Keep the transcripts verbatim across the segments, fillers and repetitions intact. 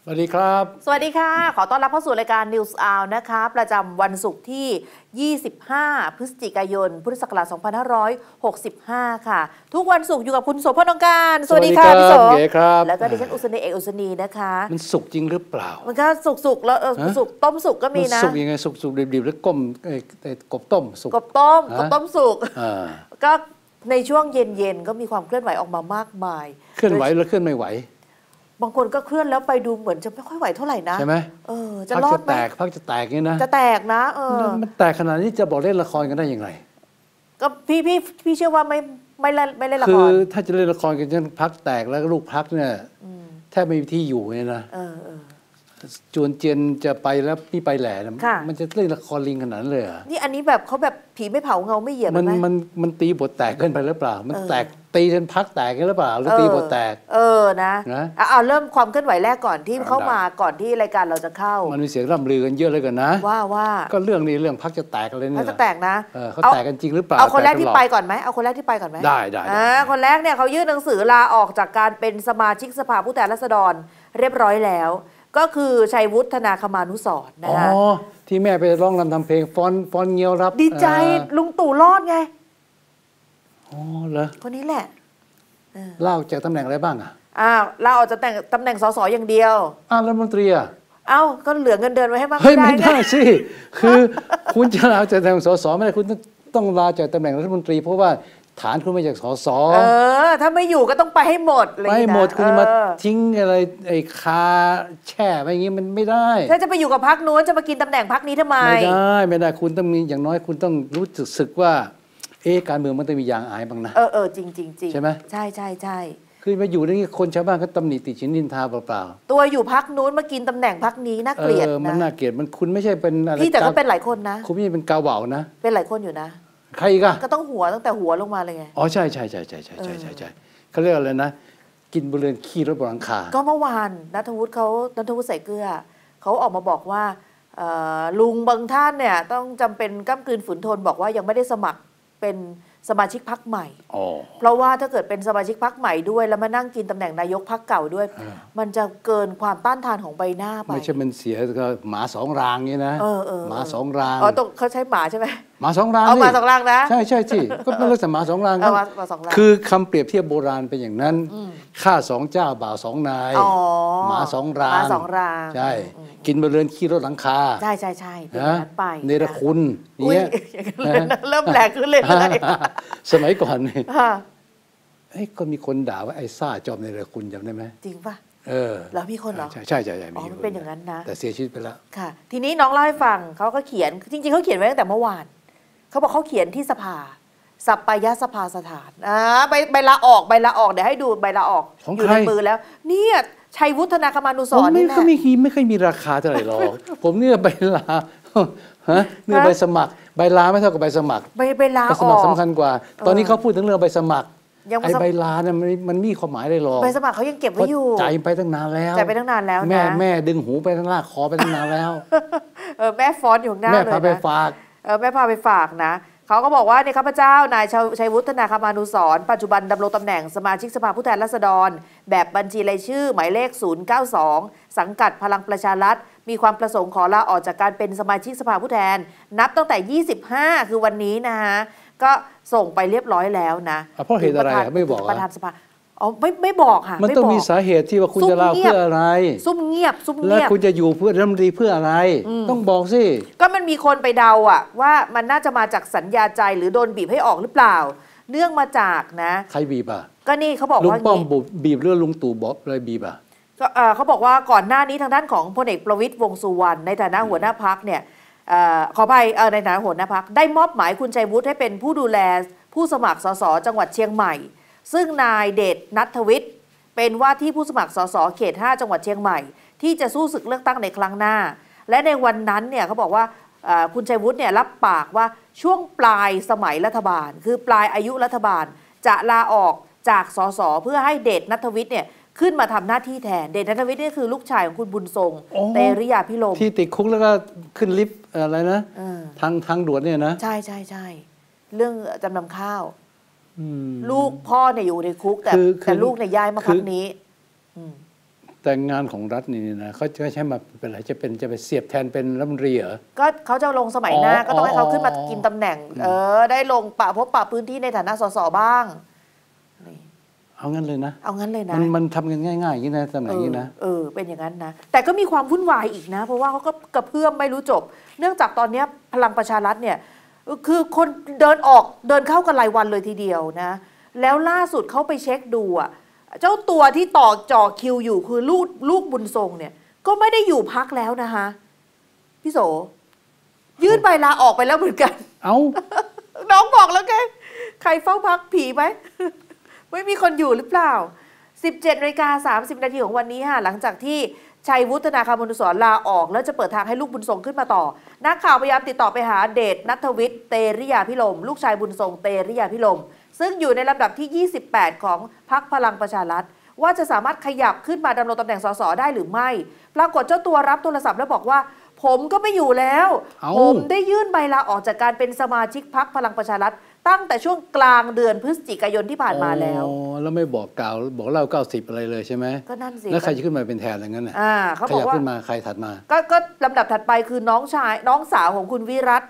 สวัสดีครับสวัสดีค่ะขอต้อนรับเข้าสู่รายการ News Hour นะคะประจำวันศุกร์ที่ยี่สิบห้าพฤศจิกายนพุทธศักราชสองพันห้าร้อยหกสิบห้าค่ะทุกวันศุกร์อยู่กับคุณโสภณ องค์การสวัสดีค่ะพี่โสแล้วก็ดิฉันอุศนีเอกอุศนีนะคะมันสุกจริงหรือเปล่ามันก็สุกสุกแล้วสุกต้มสุกก็มีนะสุกยังไงสุกสุกดิบๆแล้วก้มกบต้มสุกกบต้มกบต้มสุกก็ในช่วงเย็นๆก็มีความเคลื่อนไหวออกมามากมายเคลื่อนไหวแล้วเคลื่อนไม่ไหวบางคนก็เคลื่อนแล้วไปดูเหมือนจะไม่ค่อยไหวเท่าไหร่นะใช่ไหมเออจะรอดไหมพักจะแตกพักจะแตกนี่นะจะแตกนะเออมันแตกขนาดนี้จะบอกเล่นละครกันได้ยังไงก็พี่พี่พี่เชื่อว่าไม่ไม่เล่นไม่เล่นละครคือถ้าจะเล่นละครกันจนพักแตกแล้วลูกพักเนี่ยแทบไม่มีที่อยู่เนี่ยนะจวนเจียนจะไปแล้วพี่ไปแหล่มันจะเล่นละครลิงขนาดนั้นเลยนี่อันนี้แบบเขาแบบผีไม่เผาเงาไม่เหยียบมันมันมันตีบทแตกเกินไปหรือเปล่ามันแตกตีจนพักแตกกันหรือเปล่าหรือตีบทแตกเออนะเอาเริ่มความเคลื่อนไหวแรกก่อนที่เข้ามาก่อนที่รายการเราจะเข้ามันมีเสียงร่ำลือกันเยอะเลยกันนะว่าว่าก็เรื่องนี้เรื่องพักจะแตกอะไรเนี่ยพักจะแตกนะเขาแตกกันจริงหรือเปล่าเอาคนแรกที่ไปก่อนไหมเอาคนแรกที่ไปก่อนไหมได้ได้คนแรกเนี่ยเขายื่นหนังสือลาออกจากการเป็นสมาชิกสภาผู้แทนราษฎรเรียบร้อยแล้วก็คือชัยวุฒิธนาคมานุสรณ์นะคะอ๋อที่แม่ไปร้องรำทำเพลงฟอนฟอนเงียวรับดีใจลุงตู่รอดไงอ๋อเหรอคนนี้แหละลาออกจากตำแหน่งอะไรบ้างอ่ะอ้าวลาออกจากตำแหน่งสสอย่างเดียวอ้าวรัฐมนตรีอ่ะเอ้าก็เหลือเงินเดือนไว้ให้บ้างไม่ได้ไม่ได้สิคือคุณจะลาจากตำแหน่งสสไม่ได้คุณต้องลาจากตำแหน่งรัฐมนตรีเพราะว่าฐานคุณมาจากสสเออถ้าไม่อยู่ก็ต้องไปให้หมดเลยไปหมดคุณมาทิ้งอะไรไอ้คาแช่ไปอย่างงี้มันไม่ได้ถ้าจะไปอยู่กับพรรคนู้นจะมากินตำแหน่งพรรคนี้ทำไมไม่ได้ไม่ได้คุณต้องมีอย่างน้อยคุณต้องรู้สึกว่าเอ๊ะการเมืองมันต้องมียางอายบ้างนะเออเออจริงจริงจริงใช่ไหมใช่ใช่ใช่คือมาอยู่นี่คนชาวบ้านก็ตำหนิติฉินนินทาเปล่าๆตัวอยู่พรรคนู้นมากินตำแหน่งพรรคนี้น่าเกลียดนะมันน่าเกลียดมันคุณไม่ใช่เป็นอะไรพี่แต่ก็เป็นหลายคนนะคุณไม่ใช่เป็นกาเหว่านะเป็นหลายคนอยู่นะใครก็ก็ต้องหัวตั้งแต่หัวลงมาเลยไงอ๋อใช่ใช่ใช่ใช่ใช่ใช่ใช่ใช่เขาเรียกอะไรนะกินบริเวณขี้รถบนหลังคาก็เมื่อวานณัฐวุฒิเขาณัฐวุฒิใส่เกลือเขาออกมาบอกว่าลุงบางท่านเนี่ยต้องจำเป็นก้ำกลืนฝืนทนบอกว่ายังไม่ได้สมัครเป็นสมาชิกพรรคใหม่เพราะว่าถ้าเกิดเป็นสมาชิกพรรคใหม่ด้วยแล้วมานั่งกินตำแหน่งนายกพรรคเก่าด้วยมันจะเกินความต้านทานของใบหน้าไปไม่ใช่มันเสียก็หมาสองรางนี่นะหมาสองรางอ๋อต้องเขาใช้หมาใช่ไหมหมาสองรางเอาหมาสองรางนะใช่ใช่ที่ก็เป็นลักษณะหมาสองรางคือคำเปรียบเทียบโบราณเป็นอย่างนั้นฆ่าสองเจ้าบ่าวสองนายหมาสองรางหมาสองรางใช่กินบริเวณขี้รถหลังคาใช่ใช่ใช่เป็นอย่างนั้นไปเนรคุณเนี่ยเริ่มแหลกขึ้นเลยสมัยก่อนเนี่ยไอ้ก็มีคนด่าว่าไอ้ซ่าจอมเนรคุณจำได้ไหมจริงป่ะเออแล้วมีคนเหรอใช่ใช่ใช่ใช่อ๋อมันเป็นอย่างนั้นนะแต่เสียชีวิตไปแล้วค่ะทีนี้น้องเล่าให้ฟังเขาก็เขียนจริงๆเขาเขียนไว้ตั้งแต่เมื่อวานเขาบอกเขาเขียนที่สภาสัปปายสภาสถานอ่าใบใบลาออกใบลาออกเดี๋ยวให้ดูใบลาออกอยู่ในมือแล้วเนี่ยชัยวุฒิธนาคมานุสรณ์นี่แหละไม่ไม่เคยมีราคาเท่าไหร่หรอกผมเนี่ยใบลาฮะเนี่ยใบสมัครใบลาไม่เท่ากับใบสมัครใบใบลาออกสมัครสำคัญกว่าตอนนี้เขาพูดถึงเรื่องใบสมัครไอ้ใบลาเนี่ยมันมันมีความหมายเลยหรอกใบสมัครเขายังเก็บไว้อยู่จ่ายไปตั้งนานแล้วจ่ายไปตั้งนานแล้วนะแม่แม่ดึงหูไปทั้งลากคอไปตั้งนานแล้วเออแม่ฟ้อนอยู่หน้าเลยนะแม่พาไปฝากเออแม่พาไปฝากนะเขาก็บอกว่าในข้าพเจ้านายชัยวุฒิธนาคมานุสรณ์ปัจจุบันดำรงตำแหน่งสมาชิกสภาผู้แทนราษฎรแบบบัญชีรายชื่อหมายเลขศูนย์เก้าสองสังกัดพลังประชารัฐมีความประสงค์ขอลาออกจากการเป็นสมาชิกสภาผู้แทนนับตั้งแต่ยี่สิบห้าคือวันนี้นะฮะก็ส่งไปเรียบร้อยแล้วนะเพราะเหตุอะไรไม่บอกประธานสภาอ๋อไม่ไม่บอกค่ะมันต้องมีสาเหตุที่ว่าคุณจะลาเพื่ออะไรซุ่มเงียบซุ่มเงียบแล้วคุณจะอยู่เพื่อรัฐมนตรีเพื่ออะไรต้องบอกสิก็มันมีคนไปเดาอะว่ามันน่าจะมาจากสัญญาใจหรือโดนบีบให้ออกหรือเปล่าเนื่องมาจากนะใครบีบอ่ะก็นี่เขาบอกว่าลุงป้อมบีบเรื่องลุงตู่บอกเลยบีบอ่ะก็เขาบอกว่าก่อนหน้านี้ทางด้านของพลเอกประวิตรวงษ์สุวรรณในฐานะหัวหน้าพรรคเนี่ยขอไปในฐานะหัวหน้าพรรคได้มอบหมายคุณชัยวุฒิให้เป็นผู้ดูแลผู้สมัครสสจังหวัดเชียงใหม่ซึ่งนายเดชณัฐวิทย์เป็นว่าที่ผู้สมัครสสเขตห้าจังหวัดเชียงใหม่ที่จะสู้ศึกเลือกตั้งในครั้งหน้าและในวันนั้นเนี่ยเขาบอกว่าคุณชัยวุฒิเนี่ยรับปากว่าช่วงปลายสมัยรัฐบาลคือปลายอายุรัฐบาลจะลาออกจากสสเพื่อให้เดชณัฐวิทย์เนี่ยขึ้นมาทำหน้าที่แทนเดชณัฐวิทย์นี่คือลูกชายของคุณบุญทรงเตริยาภิรมย์ที่ติดคุกแล้วก็ขึ้นลิฟต์อะไรนะทางทางด่วนเนี่ยนะใช่ใช่ใช่เรื่องจำนำข้าวลูกพ่อเนี่ยอยู่ในคุกแต่แต่ลูกเนี่ยย้ายมาพักนี้แต่งานของรัฐนี่นะเขาจะใช้มาเป็นอะไรจะเป็นจะไปเสียบแทนเป็นรัฐมนตรีเหรอก็เขาจะลงสมัยหน้าก็ต้องให้เขาขึ้นมากินตำแหน่งเออได้ลงปะพบปะพื้นที่ในฐานะสสบ้างเอางั้นเลยนะเอางั้นเลยนะมันมันทำกันง่ายๆอย่างนี้นะตำแหน่งนี้นะเออเป็นอย่างนั้นนะแต่ก็มีความวุ่นวายอีกนะเพราะว่าเขาก็กระเพื่อมไม่รู้จบเนื่องจากตอนนี้พลังประชารัฐเนี่ยคือคนเดินออกเดินเข้ากันรายวันเลยทีเดียวนะแล้วล่าสุดเขาไปเช็คดูอ่ะเจ้าตัวที่ต่อจ่อคิวอยู่คือลูกลูกบุญทรงเนี่ยก็ไม่ได้อยู่พักแล้วนะคะพี่โสยื่นใบลาออกไปแล้วเหมือนกันเอาน้องบอกแล้วแกใครเฝ้าพักผีไหม ไม่มีคนอยู่หรือเปล่า สิบเจ็ดนาฬิกาสามสิบนาทีของวันนี้ค่ะหลังจากที่ชัยวุฒนาคมนุสรลาออกแล้วจะเปิดทางให้ลูกบุญทรงขึ้นมาต่อนักข่าวพยายามติดต่อไปหาเดชณัฐวิทย์เตริยาพิรมลูกชายบุญทรงเตริยาพิรมซึ่งอยู่ในลำดับที่ยี่สิบแปดของพรรคพลังประชารัฐว่าจะสามารถขยับขึ้นมาดำรงตำแหน่งสสได้หรือไม่ปรากฏเจ้าตัวรับโทรศัพท์แล้วบอกว่าผมก็ไม่อยู่แล้วผมได้ยื่นใบลาออกจากการเป็นสมาชิกพรรคพลังประชารัฐตั้งแต่ช่วงกลางเดือนพฤศจิกายนที่ผ่านมาแล้วอ๋อแล้วไม่บอกกล่าวบอกเล่าเก้าสิบอะไรเลยใช่ไหมก็นั่นสิแล้วใครจะขึ้นมาเป็นแทนอย่างนั้นน่ะอ่าเขาบอกว่าขึ้นมาใครถัดมาก็ก็ลำดับถัดไปคือน้องชายน้องสาวของคุณวิรัต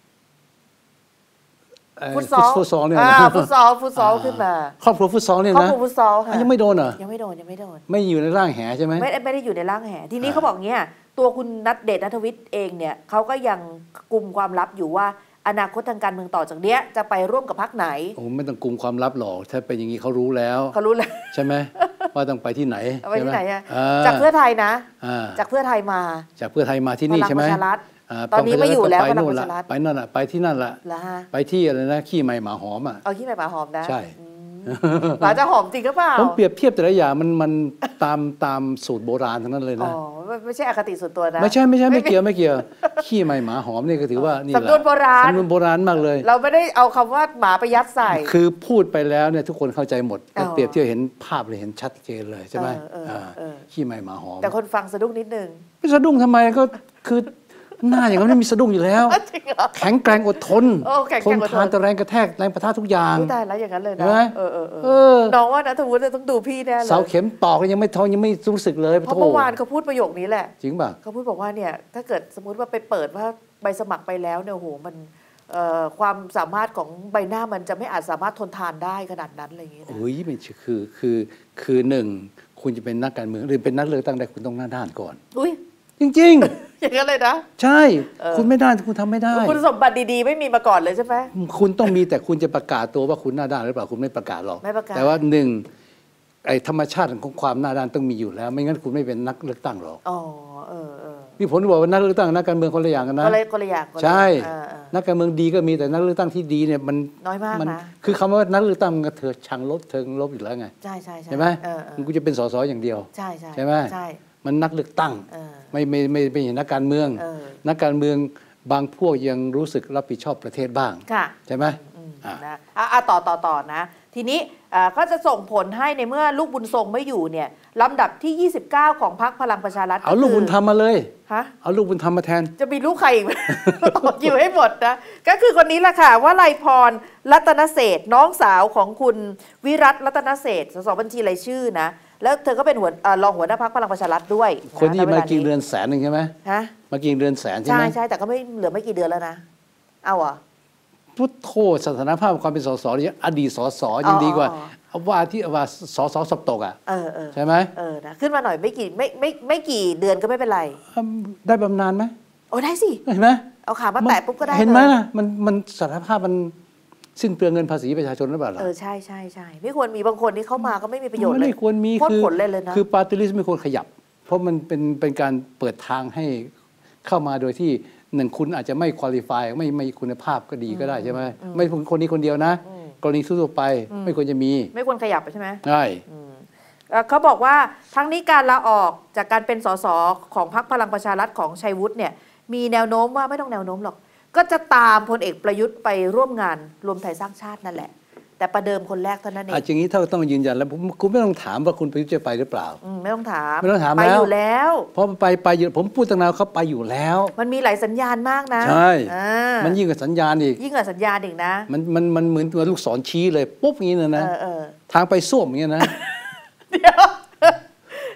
ฟุตซอลฟุตซอลเนี่ยฟุตซอลฟุตซอลขึ้นมาครอบครัวฟุตซอลเนี่ยนะครอบครัวฟุตซอลค่ะยังไม่โดนเหรอยังไม่โดนยังไม่โดนไม่อยู่ในร่างแหใช่ไหมไม่ไม่ได้อยู่ในร่างแหทีนี้เขาบอกเงี้ยตัวคุณณัฐเดชณัฐวิทย์เองเนี่ยเขาก็ยังกุมความลับอยู่ว่าอนาคตทางการเมืองต่อจากเนี้ยจะไปร่วมกับพรรคไหนโอ้ไม่ต้องกุมความลับหรอกถ้าเป็นอย่างนี้เขารู้แล้วเขารู้แล้วใช่ไหมว่าต้องไปที่ไหนไปที่ไหนอะจากเพื่อไทยนะจากเพื่อไทยมาจากเพื่อไทยมาที่นี่ใช่ไหมตอนนี้ไม่อยู่แล้วพลังประชารัฐไปนั่นแหละไปที่นั่นละไปที่อะไรนะขี้ไม้หมาหอมอ่ะเอาขี้ไม้หมาหอมนะใช่หมาจะหอมจริงหรือเปล่าผมเปรียบเทียบแต่ละอย่างมันมันตามตามสูตรโบราณทั้งนั้นเลยนะอ๋อไม่ใช่อคติส่วนตัวนะไม่ใช่ไม่ใช่ไม่เกี่ยวไม่เกี่ยวขี้ไม้หมาหอมนี่ก็ถือว่านี่แหละสำนวนโบราณสำนวนโบราณมากเลยเราไม่ได้เอาคำว่าหมาไปยัดใส่คือพูดไปแล้วเนี่ยทุกคนเข้าใจหมดเปรียบเทียบเห็นภาพเลยเห็นชัดเจนเลยใช่ไหมขี้ไม้หมาหอมแต่คนฟังสะดุ้งนิดนึงไม่สะดุ้งทำไมก็คือหน้าอย่างนั้นไม่มีสะดุ้งอยู่แล้วแข็งแกร่งอดทนทนทานแต่แรงกระแทกแรงประทะทุกอย่างได้แล้วอย่างนั้นเลยนะเออเออน้องว่านะทวุฒิต้องดูพี่แน่เลยเสาเข็มตอกยังไม่ท้องยังไม่รู้สึกเลยเพราะเมื่อวานเขาพูดประโยคนี้แหละจริงป่ะเขาพูดบอกว่าเนี่ยถ้าเกิดสมมติว่าไปเปิดว่าใบสมัครไปแล้วเนี่ยโหมันความสามารถของใบหน้ามันจะไม่อาจสามารถทนทานได้ขนาดนั้นอะไรอย่างเงี้ยโอ้ยไม่คือคือคือหนึ่งคุณจะเป็นนักการเมืองหรือเป็นนักเลือกตั้งได้คุณต้องหน้าด้านก่อนอุ้ยจริงๆอย่างนั้นเลยนะใช่คุณไม่ได้คุณทำไม่ได้คุณสมบัติดีๆไม่มีมาก่อนเลยใช่ไหมคุณต้องมีแต่คุณจะประกาศตัวว่าคุณหน้าด้านหรือเปล่าคุณไม่ประกาศหรอกแต่ว่าหนึ่งไอ้ธรรมชาติของความหน้าด้านต้องมีอยู่แล้วไม่งั้นคุณไม่เป็นนักเลือกตั้งหรอกอ๋อเออเออนี่ผมบอกว่านักเลือกตั้งนักการเมืองคนละอย่างกันนะคนละคนละอย่างใช่นักการเมืองดีก็มีแต่นักเลือกตั้งที่ดีเนี่ยมันน้อยมากนะคือคำว่านักเลือกตั้งมันเถิดชังลบเทิงลบอยู่แล้วไงใช่ใช่ใช่ไหมมันกูจะเป็นสสอย่างเดียวใช่ใช่ใช่ไหมใช่มันนักเลือกตั้งไม่ไม่ไม่ไม่ใช่นักการเมืองนักการเมืองบางพวกยังรู้สึกรับผิดชอบประเทศบ้างใช่ไหมนะอ่ะต่อต่อต่อนะทีนี้ก็จะส่งผลให้ในเมื่อลูกบุญทรงไม่อยู่เนี่ยลำดับที่ยี่สิบเก้าของพรรคพลังประชารัฐเอาลูกบุญธรรมมาเลยฮะเอาลูกบุญธรรมมาแทนจะมีลูกใครอีกอยู่ให้หมดนะก็คือคนนี้แหละค่ะว่าไลพรรัตนเศรษฐ์น้องสาวของคุณวิรัตรัตนเศรษฐ์สสบัญชีรายชื่อนะแล้วเธอก็เป็นหัวรองหัวหน้าพรรคพลังประชารัฐด้วยคนที่มากินเดือนแสนหนึ่งใช่ไหมฮะมากินเดือนแสนใช่ไหมใช่ใช่แต่ก็ไม่เหลือไม่กี่เดือนแล้วนะเอาอ่ะพุทโธสถานภาพความเป็นสสเนี่ยอดีตสสยังดีกว่าว่าที่ว่าสสสอบตกอ่ะใช่ไหมเออนะขึ้นมาหน่อยไม่กี่ไม่ไม่ไม่กี่เดือนก็ไม่เป็นไรได้บำนาญไหมโอ้ได้สิเห็นไหมเอาขามาแตะปุ๊บก็ได้เห็นไหมล่ะมันมันสถานภาพมันสิ้นเปลืองเงินภาษีประชาชนหรือเปล่าล่ะเออใช่ใช่ใช่ไม่ควรมีบางคนที่เข้ามาก็ไม่มีประโยชน์เลยไม่ควรมีคือผลเลยเลยนะคือปาร์ตี้ลิสต์ไม่ควรขยับเพราะมันเป็นเป็นการเปิดทางให้เข้ามาโดยที่หนึ่งคุณอาจจะไม่คุริฟายไม่ไม่คุณภาพก็ดีก็ได้ใช่ไหมไม่คนนี้คนเดียวนะกรณีทั่วไปไม่ควรจะมีไม่ควรขยับใช่ไหมใช่เขาบอกว่าทั้งนี้การลาออกจากการเป็นสสของพรรคพลังประชารัฐของชัยวุฒิเนี่ยมีแนวโน้มว่าไม่ต้องแนวโน้มหรอกก็จะตามพลเอกประยุทธ์ไปร่วมงานรวมไทยสร้างชาตินั่นแหละแต่ประเดิมคนแรกเท่านั้นเองอาจอย่างนี้ถ้าต้องยืนยันแล้วคุณไม่ต้องถามว่าคุณประยุทธ์จะไปหรือเปล่าไม่ต้องถามไม่ต้องถามไปอยู่แล้วเพราะไปไปผมพูดตั้งนานเขาไปอยู่แล้วมันมีหลายสัญญาณมากนะใช่มันยิ่งกว่าสัญญาณอีกยิ่งกว่าสัญญาณอีกนะมันมันมันเหมือนตัวลูกศรชี้เลยปุ๊บอย่างนี้นะนะทางไปส้วมอย่างนี้นะเดี๋ยว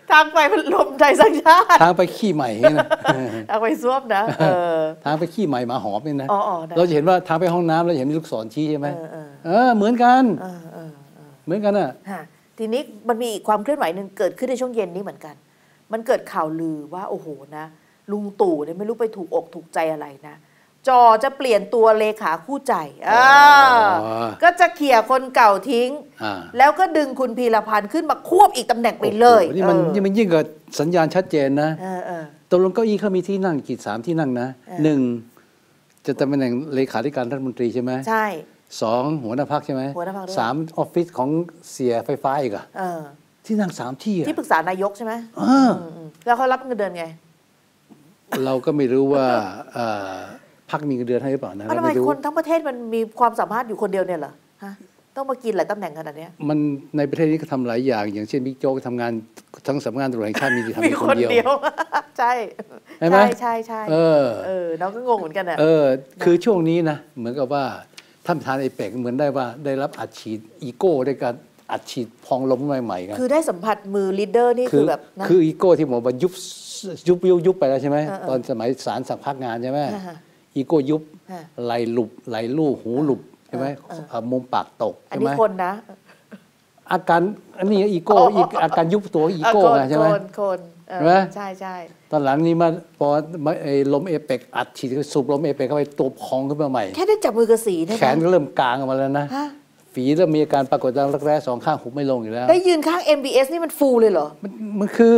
ทางไปมันลมไทยสร้างชาติทางไปขี้ใหม่นะทางไปซ่วมนะเออทางไปขี้ใหม่หมาหอมนี่นะอ๋อเราจะเห็นว่าทางไปห้องน้ำเราเห็นมีลูกศรชี้ใช่ไหมเออเออเออเหมือนกันเออเออเหมือนกันอ่ะทีนี้มันมีอีกความเคลื่อนไหวหนึ่งเกิดขึ้นในช่วงเย็นนี้เหมือนกันมันเกิดข่าวลือว่าโอ้โหนะลุงตู่เนี่ยไม่รู้ไปถูกอกถูกใจอะไรนะจอจะเปลี่ยนตัวเลขาคู่ใจอ่าก็จะเขี่ยคนเก่าทิ้งแล้วก็ดึงคุณพีรพันธ์ขึ้นมาควบอีกตำแหน่งไปเลยนี่มันนี่มันยิ่งกว่าสัญญาณชัดเจนนะตกลงเก้าอี้เขามีที่นั่งกี่สามที่นั่งนะหนึ่งจะตำแหน่งเลขาธิการรัฐมนตรีใช่ไหมใช่สองหัวหน้าพรรคใช่ไหมหัวหน้าพรรคสามออฟฟิศของเสียไฟฟ้าอีกอะที่นั่งสามที่ที่ปรึกษานายกใช่ไหมแล้วเขารับเงินเดือนไงเราก็ไม่รู้ว่าพรรคมีเงินเดือนให้หรือเปล่านะทำไมคนทั้งประเทศมันมีความสามารถอยู่คนเดียวเนี่ยเหรอฮะต้องมากินหลายตำแหน่งขนาดนี้มันในประเทศนี้ก็ทำหลายอย่างอย่างเช่นบิ๊กโจ๊กทำงานทั้งสำนักงานตำรวจแห่งชาติมีทำคนเดียวใช่ใช่ใช่ใช่เออเออเราก็งงเหมือนกันอ่ะเออคือช่วงนี้นะเหมือนกับว่าท่านประธานไอเปกเหมือนได้ว่าได้รับอัดฉีดอีโก้ด้วยการอัดฉีดพองล้มใหม่ๆกันคือได้สัมผัสมือลีดเดอร์นี่คือแบบคืออีโก้ที่บอกว่ายุบยุบยุบยุบไปแล้วใช่ไหมตอนสมัยศาลสั่งพักงานใช่ไหมอีโก้ยุบไหลหลุบไหลลู่หูหลุบใช่ไหมมุมปากตกใช่ไหมอันนี้คนนะอาการอันนี้อีโก้อีกอาการยุบตัวอีโก้ใช่ไหมคนคนใช่ไหมใช่ใช่ตอนหลังนี้มาพอไอ้ลมเอเปกอัดฉีดสูบลมเอเปกเข้าไปตัวพองขึ้นมาใหม่แค่ได้จับมือกระสีแขนก็เริ่มกลางออกมาแล้วนะฝีเริ่มมีอาการปรากฏดังรักแร้สองข้างหุบไม่ลงอยู่แล้วได้ยืนข้าง เอ็ม บี เอส นี่มันฟูเลยเหรอมันมันคือ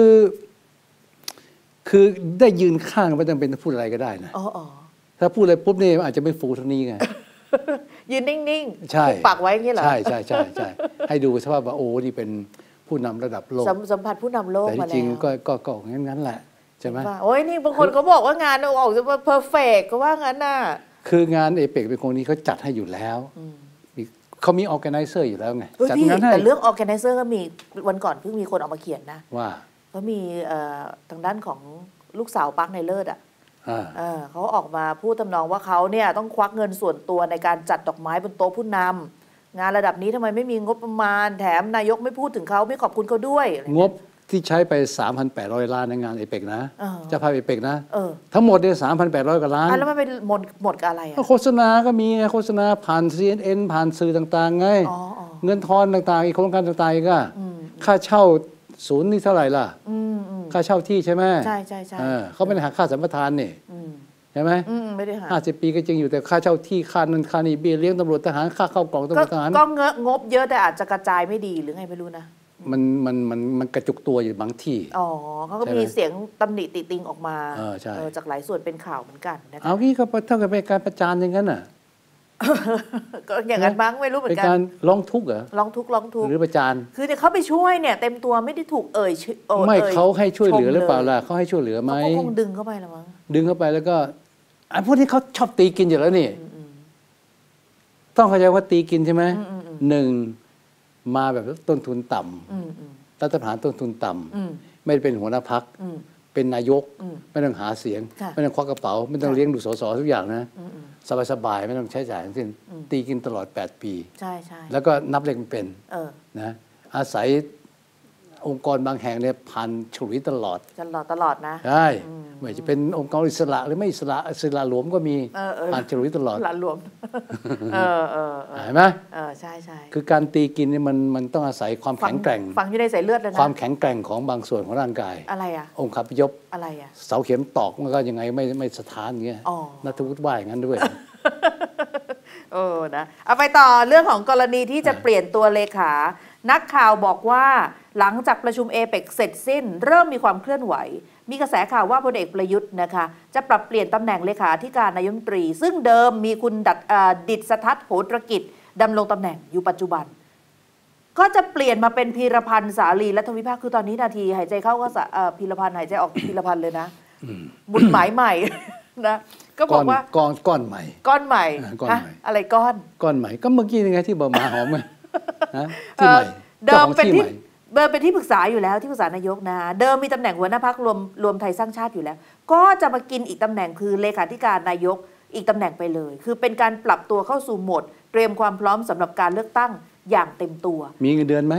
คือได้ยืนข้างไม่จำเป็นต้องพูดอะไรก็ได้นะอ๋อถ้าพูดอะไรปุ๊บนี่อาจจะไม่ฟูเท่านี้ไงยืนนิ่งๆใช่ปากไว้อย่างนี้เหรอใช่ใช่ใช่ใช่ให้ดูสภาพว่าโอ้นี่เป็นผู้นำระดับโลกสัมผัสผู้นำโลกมาแล้วแต่จริงก็ก็ก็งั้นๆแหละใช่ไหมโอ้ยนี่บางคนเขาบอกว่างานออกจะเพอร์เฟกต์ก็ว่างั้นน่ะคืองานเอเปกเป็นคนนี้เขาจัดให้อยู่แล้วเขามีออแกไนเซอร์อยู่แล้วไงจัดงานให้แต่เรื่องออแกไนเซอร์ก็มีวันก่อนเพิ่งมีคนออกมาเขียนนะว่าก็มีทางด้านของลูกสาวปักในเลิศอ่ะเขาออกมาพูดทำนองว่าเขาเนี่ยต้องควักเงินส่วนตัวในการจัดดอกไม้บนโต๊ะผู้นำงานระดับนี้ทำไมไม่มีงบประมาณแถมนายกไม่พูดถึงเขาไม่ขอบคุณเขาด้วยงบที่ใช้ไป สามพันแปดร้อย ล้านในงานเอเปกนะจะพาเอเปกนะทั้งหมดเนี่ย สามพันแปดร้อย กว่าล้านแล้วมันเป็นหมดหมดกับอะไรอ่ะโฆษณาก็มีโฆษณาผ่าน ซี เอ็น เอ็น ผ่านสื่อต่างๆไงเงินทอนต่างๆอีกโครงการต่างๆก็ค่าเช่าศูนย์นี่เท่าไหร่ล่ะค่าเช่าที่ใช่ไหมใช่ใช่ใช่เขาไม่ได้หักค่าสัมปทานนี่ใช่ไหมไม่ได้หักห้าสิบปีก็จริงอยู่แต่ค่าเช่าที่ค่านั้นค่านี้เบี้ยเลี้ยงตำรวจทหารค่าเข้ากล่องตำรวจทหารก็งบเยอะแต่อาจจะกระจายไม่ดีหรือไงไม่รู้นะมันมันมันมันกระจุกตัวอยู่บางที่อ๋อเขาก็มีเสียงตำหนิติติงออกมาจากหลายส่วนเป็นข่าวเหมือนกันนะคะเอางี้ก็เท่ากับเป็นการประจานอย่างนั้นน่ะก็อย่างนั้นบ้างไม่รู้เหมือนกันเป็นการร้องทุกข์เหรอร้องทุกข์ร้องทุกข์หรือประจานคือจะเขาไปช่วยเนี่ยเต็มตัวไม่ได้ถูกเอ่ยไม่เขาให้ช่วยเหลือหรือเปล่าล่ะเขาให้ช่วยเหลือไหมเขาคงดึงเข้าไปละมั้งดึงเข้าไปแล้วก็ไอ้พวกที่เขาชอบตีกินอยู่แล้วนี่ต้องเข้าใจว่าตีกินใช่ไหมหนึ่งมาแบบต้นทุนต่ำรัฐประหารต้นทุนต่ำไม่เป็นหัวหน้าพรรคเป็นนายกไม่ต้องหาเสียงไม่ต้องควักกระเป๋าไม่ต้องเลี้ยงดูสสทุกอย่างนะสบายๆไม่ต้องใช้จ่ายทั้งสิ้นตีกินตลอดแปดปีใช่ใช่แล้วก็นับเลขเป็นนะอาศัยองค์กรบางแห่งเนี่ยพันฉลุยตลอดตลอดตลอดนะใช่ไม่ว่าจะเป็นองค์กรอิสระหรือไม่อิสระอิสระหลวมก็มีพันฉลุยตลอดอิสระหลวมเออเออเห็นไหมเออใช่ใช่คือการตีกินเนี่ยมันมันต้องอาศัยความแข็งแกร่งฝังอยู่ในสายเลือดเลยนะความแข็งแกร่งของบางส่วนของร่างกายอะไรอ่ะองค์คาพยพอะไรอ่ะเสาเข็มตอกมันก็ยังไงไม่ไม่สถานอย่างเงี้ยนัทวุฒิว่าอย่างนั้นด้วยเออนะเอาไปต่อเรื่องของกรณีที่จะเปลี่ยนตัวเลขานักข่าวบอกว่าหลังจากประชุมเอเปกเสร็จสิ้นเริ่มมีความเคลื่อนไหวมีกระแสข่าวว่าพลเอกประยุทธ์นะคะจะปรับเปลี่ยนตำแหน่งเลขาธิการนายกรัฐมนตรีซึ่งเดิมมีคุณดัดดิษฐทัศน์โหตรกิจดำรงตำแหน่งอยู่ปัจจุบันก็จะเปลี่ยนมาเป็นพีรพันธ์สาลีรัฐวิภาคคือตอนนี้นาทีหายใจเข้าก็พีรพันธ์หายใจออกพีรพันธ์เลยนะบุญหมายใหม่นะก็บอกว่าก้อนก้อนใหม่ก้อนใหม่อะไรก้อนก้อนใหม่ก็เมื่อกี้ยังไงที่บอกหมาหอมไงที่ใหม่เดิมเป็นที่เดิมเป็นที่ปรึกษาอยู่แล้วที่ปรึกษานายกนะเดิมมีตำแหน่งหัวหน้าพรรครวมรวมไทยสร้างชาติอยู่แล้วก็จะมากินอีกตำแหน่งคือเลขาธิการนายกอีกตำแหน่งไปเลยคือเป็นการปรับตัวเข้าสู่โหมดเตรียมความพร้อมสำหรับการเลือกตั้งอย่างเต็มตัวมีเงินเดือนไหม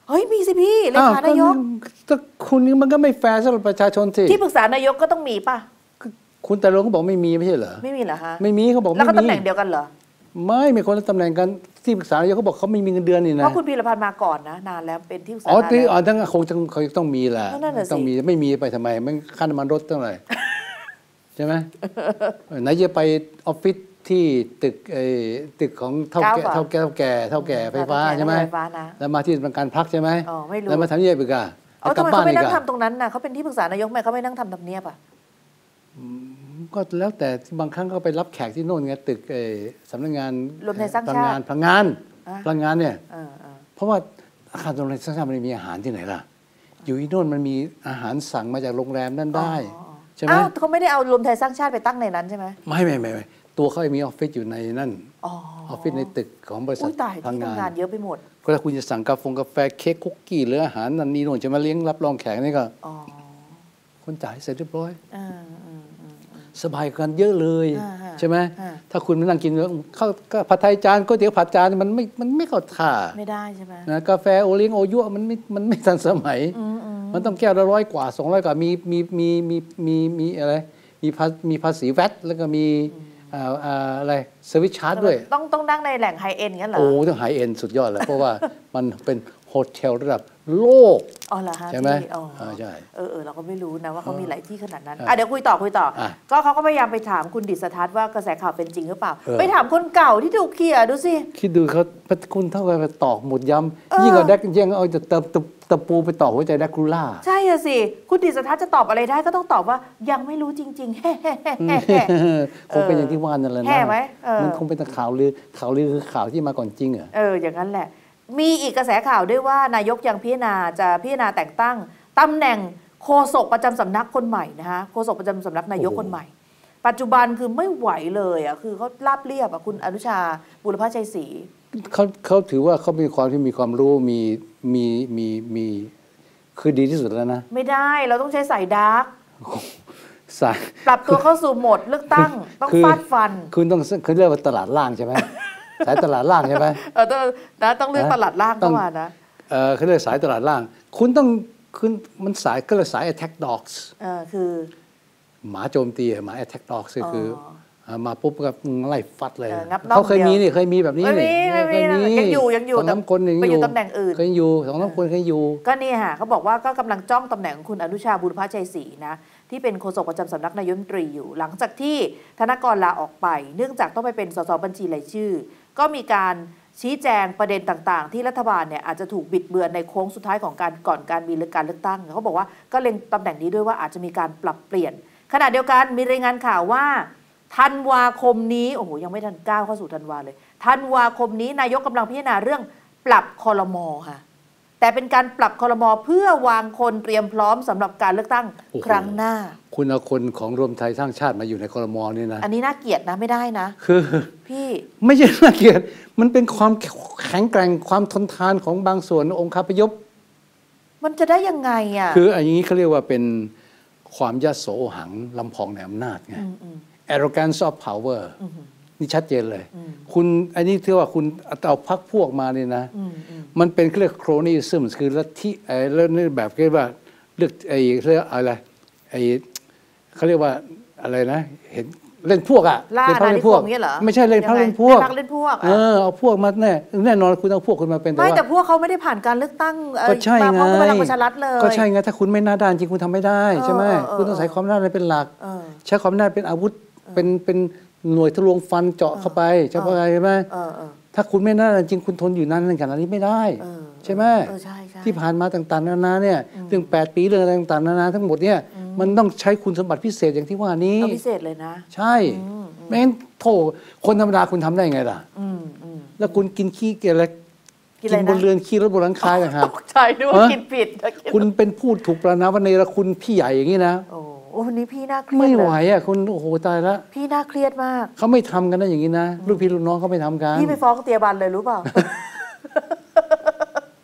เฮ้ยมีสิพี่เลขานายกถ้าคุณนี่มันก็ไม่แฟร์สำหรับประชาชนสิที่ปรึกษานายกก็ต้องมีป่ะคุณแต่เราก็บอกไม่มีไม่ใช่เหรอไม่มีเหรอฮะไม่มีเขาบอกแล้วก็ตำแหน่งเดียวกันเหรอไม่มีคนละตำแหน่งกันที่ปรึกษานายกเขาบอกเขาไม่มีเงินเดือนนี่นะเพราะคุณพีรพันธ์มาก่อนนะนานแล้วเป็นที่ปรึกษาอ๋อที่อ๋อทั้งคงต้องเขาต้องมีแหละต้องมีไม่มีไปทำไมมันค่าน้ำมันรถเท่าไหร่ใช่ไหมไหนจะไปออฟฟิศที่ตึกไอ้ตึกของเท่าแก่เท่าแก่เท่าแก่เท่าแก่ไฟฟ้าใช่ไหมแล้วมาที่การพักใช่ไหมแล้วมาทำเนียบอีกอ่ะอ๋อทำไมเขาไม่นั่งทำตรงนั้นน่ะเขาเป็นที่ปรึกษานายกไหมเขาไม่นั่งทำทำเนียบอ่ะก็แล้วแต่บางครั้งก็ไปรับแขกที่โน่นไงตึกไอ้สำนักงานรวมไทยสร้างชาติพลังงานพลังงานเนี่ยเพราะว่าอาคารรวมไทยสร้างชาติมันมีอาหารที่ไหนล่ะอยู่ที่โน่นมันมีอาหารสั่งมาจากโรงแรมนั่นได้ใช่ไหมอ้าวเขาไม่ได้เอารวมไทยสร้างชาติไปตั้งในนั้นใช่ไหมไม่ไม่ไม่ไม่ตัวเขามีออฟฟิศอยู่ในนั่นออฟฟิศในตึกของบริษัทพลังงานเยอะไปหมดก็ถ้าคุณจะสั่งกาแฟกาแฟเค้กคุกกี้หรืออาหารนั่นนี่โน่นจะมาเลี้ยงรับรองแขกนี่ก็คนจ่ายเสร็จเรียบร้อยสบายกันเยอะเลยใช่ไหมถ้าคุณมานั่งกินข้าวก็ผัดไทยจานก๋วยเตี๋ยวผัดจานมันไม่มันไม่เข้าท่าไม่ได้ใช่ไหมนะกาแฟโอเลี้ยงโอยั่วมันไม่มันไม่ทันสมัยมันต้องแก้วละร้อยกว่าสองร้อยกว่ามีมีมีมีมีมีอะไรมีภามีภาษีแวตแล้วก็มีอะไรเซอร์วิสชาร์จด้วยต้องต้องนั่งในแหล่งไฮเอ็นงั้นเหรอโอ้ต้องไฮเอ็นสุดยอดเลยเพราะว่ามันเป็นโฮเทลระดับโลกอ๋อเหรอฮะใช่ไหมใช่เออเออเราก็ไม่รู้นะว่าเขามีหลายที่ขนาดนั้นอ่ะเดี๋ยวคุยต่อคุยต่อก็เขาก็พยายามไปถามคุณดิษฐทัศน์ว่ากระแสข่าวเป็นจริงหรือเปล่าไปถามคนเก่าที่ถูกเขี่ยดูสิคิดดูเขาคุณเท่ากับตอกหมุดย้ำยิ่งกว่าแดกยังเอาจะเติมตะปูไปตอกหัวใจแดกคูล่าใช่อะสิคุณดิษฐทัศน์จะตอบอะไรได้ก็ต้องตอบว่ายังไม่รู้จริงๆแฮ่คงเป็นอย่างที่ว่านั่นแหละนะแฮ่ไหมมันคงเป็นข่าวลือข่าวลือคือข่าวที่มาก่อนจริงเหรอเอออย่างนั้นแหละมีอีกกระแสข่าวด้วยว่านายกยังพิจารณาจะพิจารณาแต่งตั้งตำแหน่งโฆษกประจำสำนักคนใหม่นะคะโฆษกประจำสำนักนายกคนใหม่ปัจจุบันคือไม่ไหวเลยอ่ะคือเขาราบเรียบอ่ะคุณอนุชาบุรพชัยศรีเขาเขาถือว่าเขามีความที่มีความรู้มีมีมีมีคือดีที่สุดแล้วนะไม่ได้เราต้องใช้สายดาร์กสายปรับตัวเข้าสู่โหมดเลือกตั้งต้องฟาดฟันคุณต้องคือเรียกว่าตลาดล่างใช่ไหมสายตลาดล่างใช่ไหมเออต้องนะต้องเลือกตลาดล่างเข้ามานะเออเขาเรียกสายตลาดล่างคุณต้องคุณมันสายก็เลยสาย attack dogs เออคือหมาโจมตีหมา attack dogs คือมาปุ๊บก็ไล่ฟัดเลยเขาเคยมีนี่เคยมีแบบนี้นี่เคยมียังอยู่ยังอยู่สองน้ำคนยังอยู่ตำแหน่งอื่นเคยอยู่สองน้ำคนเคยอยู่ก็นี่ค่ะเขาบอกว่าก็กำลังจ้องตำแหน่งคุณอนุชาบุรพชัยศรีนะที่เป็นโฆษกประจำสำนักนายกรัฐมนตรีอยู่หลังจากที่ธนกรลาออกไปเนื่องจากต้องไปเป็นสสบัญชีรายชื่อก็มีการชี้แจงประเด็นต่างๆที่รัฐบาลเนี่ยอาจจะถูกบิดเบือนในโค้งสุดท้ายของการก่อนการมีการเลือกตั้งเขาบอกว่าก็เล็งตำแหน่งนี้ด้วยว่าอาจจะมีการปรับเปลี่ยนขณะเดียวกันมีรายงานข่าวว่าธันวาคมนี้โอ้โหยังไม่ทันก้าวเข้าสู่ธันวาเลยธันวาคมนี้นายกกำลังพิจารณาเรื่องปรับครม.ค่ะแต่เป็นการปรับครม.เพื่อวางคนเตรียมพร้อมสำหรับการเลือกตั้งครั้งหน้าคุณเอาคนของรวมไทยสร้างชาติมาอยู่ในครม.นี่นะอันนี้น่าเกลียดนะไม่ได้นะคือพี่ไม่ใช่น่าเกลียดมันเป็นความแข็งแกร่งความทนทานของบางส่วนองค์คาพยพมันจะได้ยังไงอ่ะคืออันนี้เขาเรียกว่าเป็นความยโสหังลำพองในอำนาจไง arrogance of power นี่ชัดเจนเลยคุณอันนี้ที่ว่าคุณเอาพรรคพวกมาเนี่ยนะมันเป็นเรียกโครนิซึมคือลัทธิไอ้เรื่องนี้แบบเรียกว่าเลือกไอ้เรียกอะไรไอ้เขาเรียกว่าอะไรนะเห็นเล่นพวกอ่ะเล่นพรรคเล่นพวกไม่ใช่เล่นพรรคเล่นพวกเล่นพวกเออเอาพวกมาแน่แน่นอนคุณเอาพวกคุณมาเป็นไม่แต่พวกเขาไม่ได้ผ่านการเลือกตั้งก็ใช่ไงมาพร้อมกับพลังประชารัฐเลยก็ใช่ไงถ้าคุณไม่หน้าด้านจริงคุณทำไม่ได้ใช่ไหมคุณต้องใช้ความหน้าด้านเป็นหลักใช้ความหน้าเป็นอาวุธเป็นเป็นหน่วยทะลวงฟันเจาะเข้าไปใช่ไหมใช่ไหมถ้าคุณไม่น่าจริงคุณทนอยู่นานขนาดนี้ไม่ได้ใช่ไหมที่ผ่านมาต่างๆนานาเนี่ยเรื่องแปดปีเรื่องอะไรต่างๆนานาทั้งหมดเนี่ยมันต้องใช้คุณสมบัติพิเศษอย่างที่ว่านี้พิเศษเลยนะใช่ไม่งั้นโถคนธรรมดาคุณทำได้ไงล่ะแล้วคุณกินขี้เกลือกินบนเรือนขี้รถบนหลังคาอย่างตกใจด้วยกินผิดคุณเป็นผู้ถูกประนามว่าเนรคุณพี่ใหญ่อย่างนี้นะโอ้วันนี้พี่น่าเครียดไม่ไหวอ่ะคุณโอ้โหตายแล้วพี่น่าเครียดมากเขาไม่ทำกันนะอย่างนี้นะลูกพี่ลูกน้องเขาไม่ทำกันพี่ไปฟ้องเตียบันเลยรู้เปล่า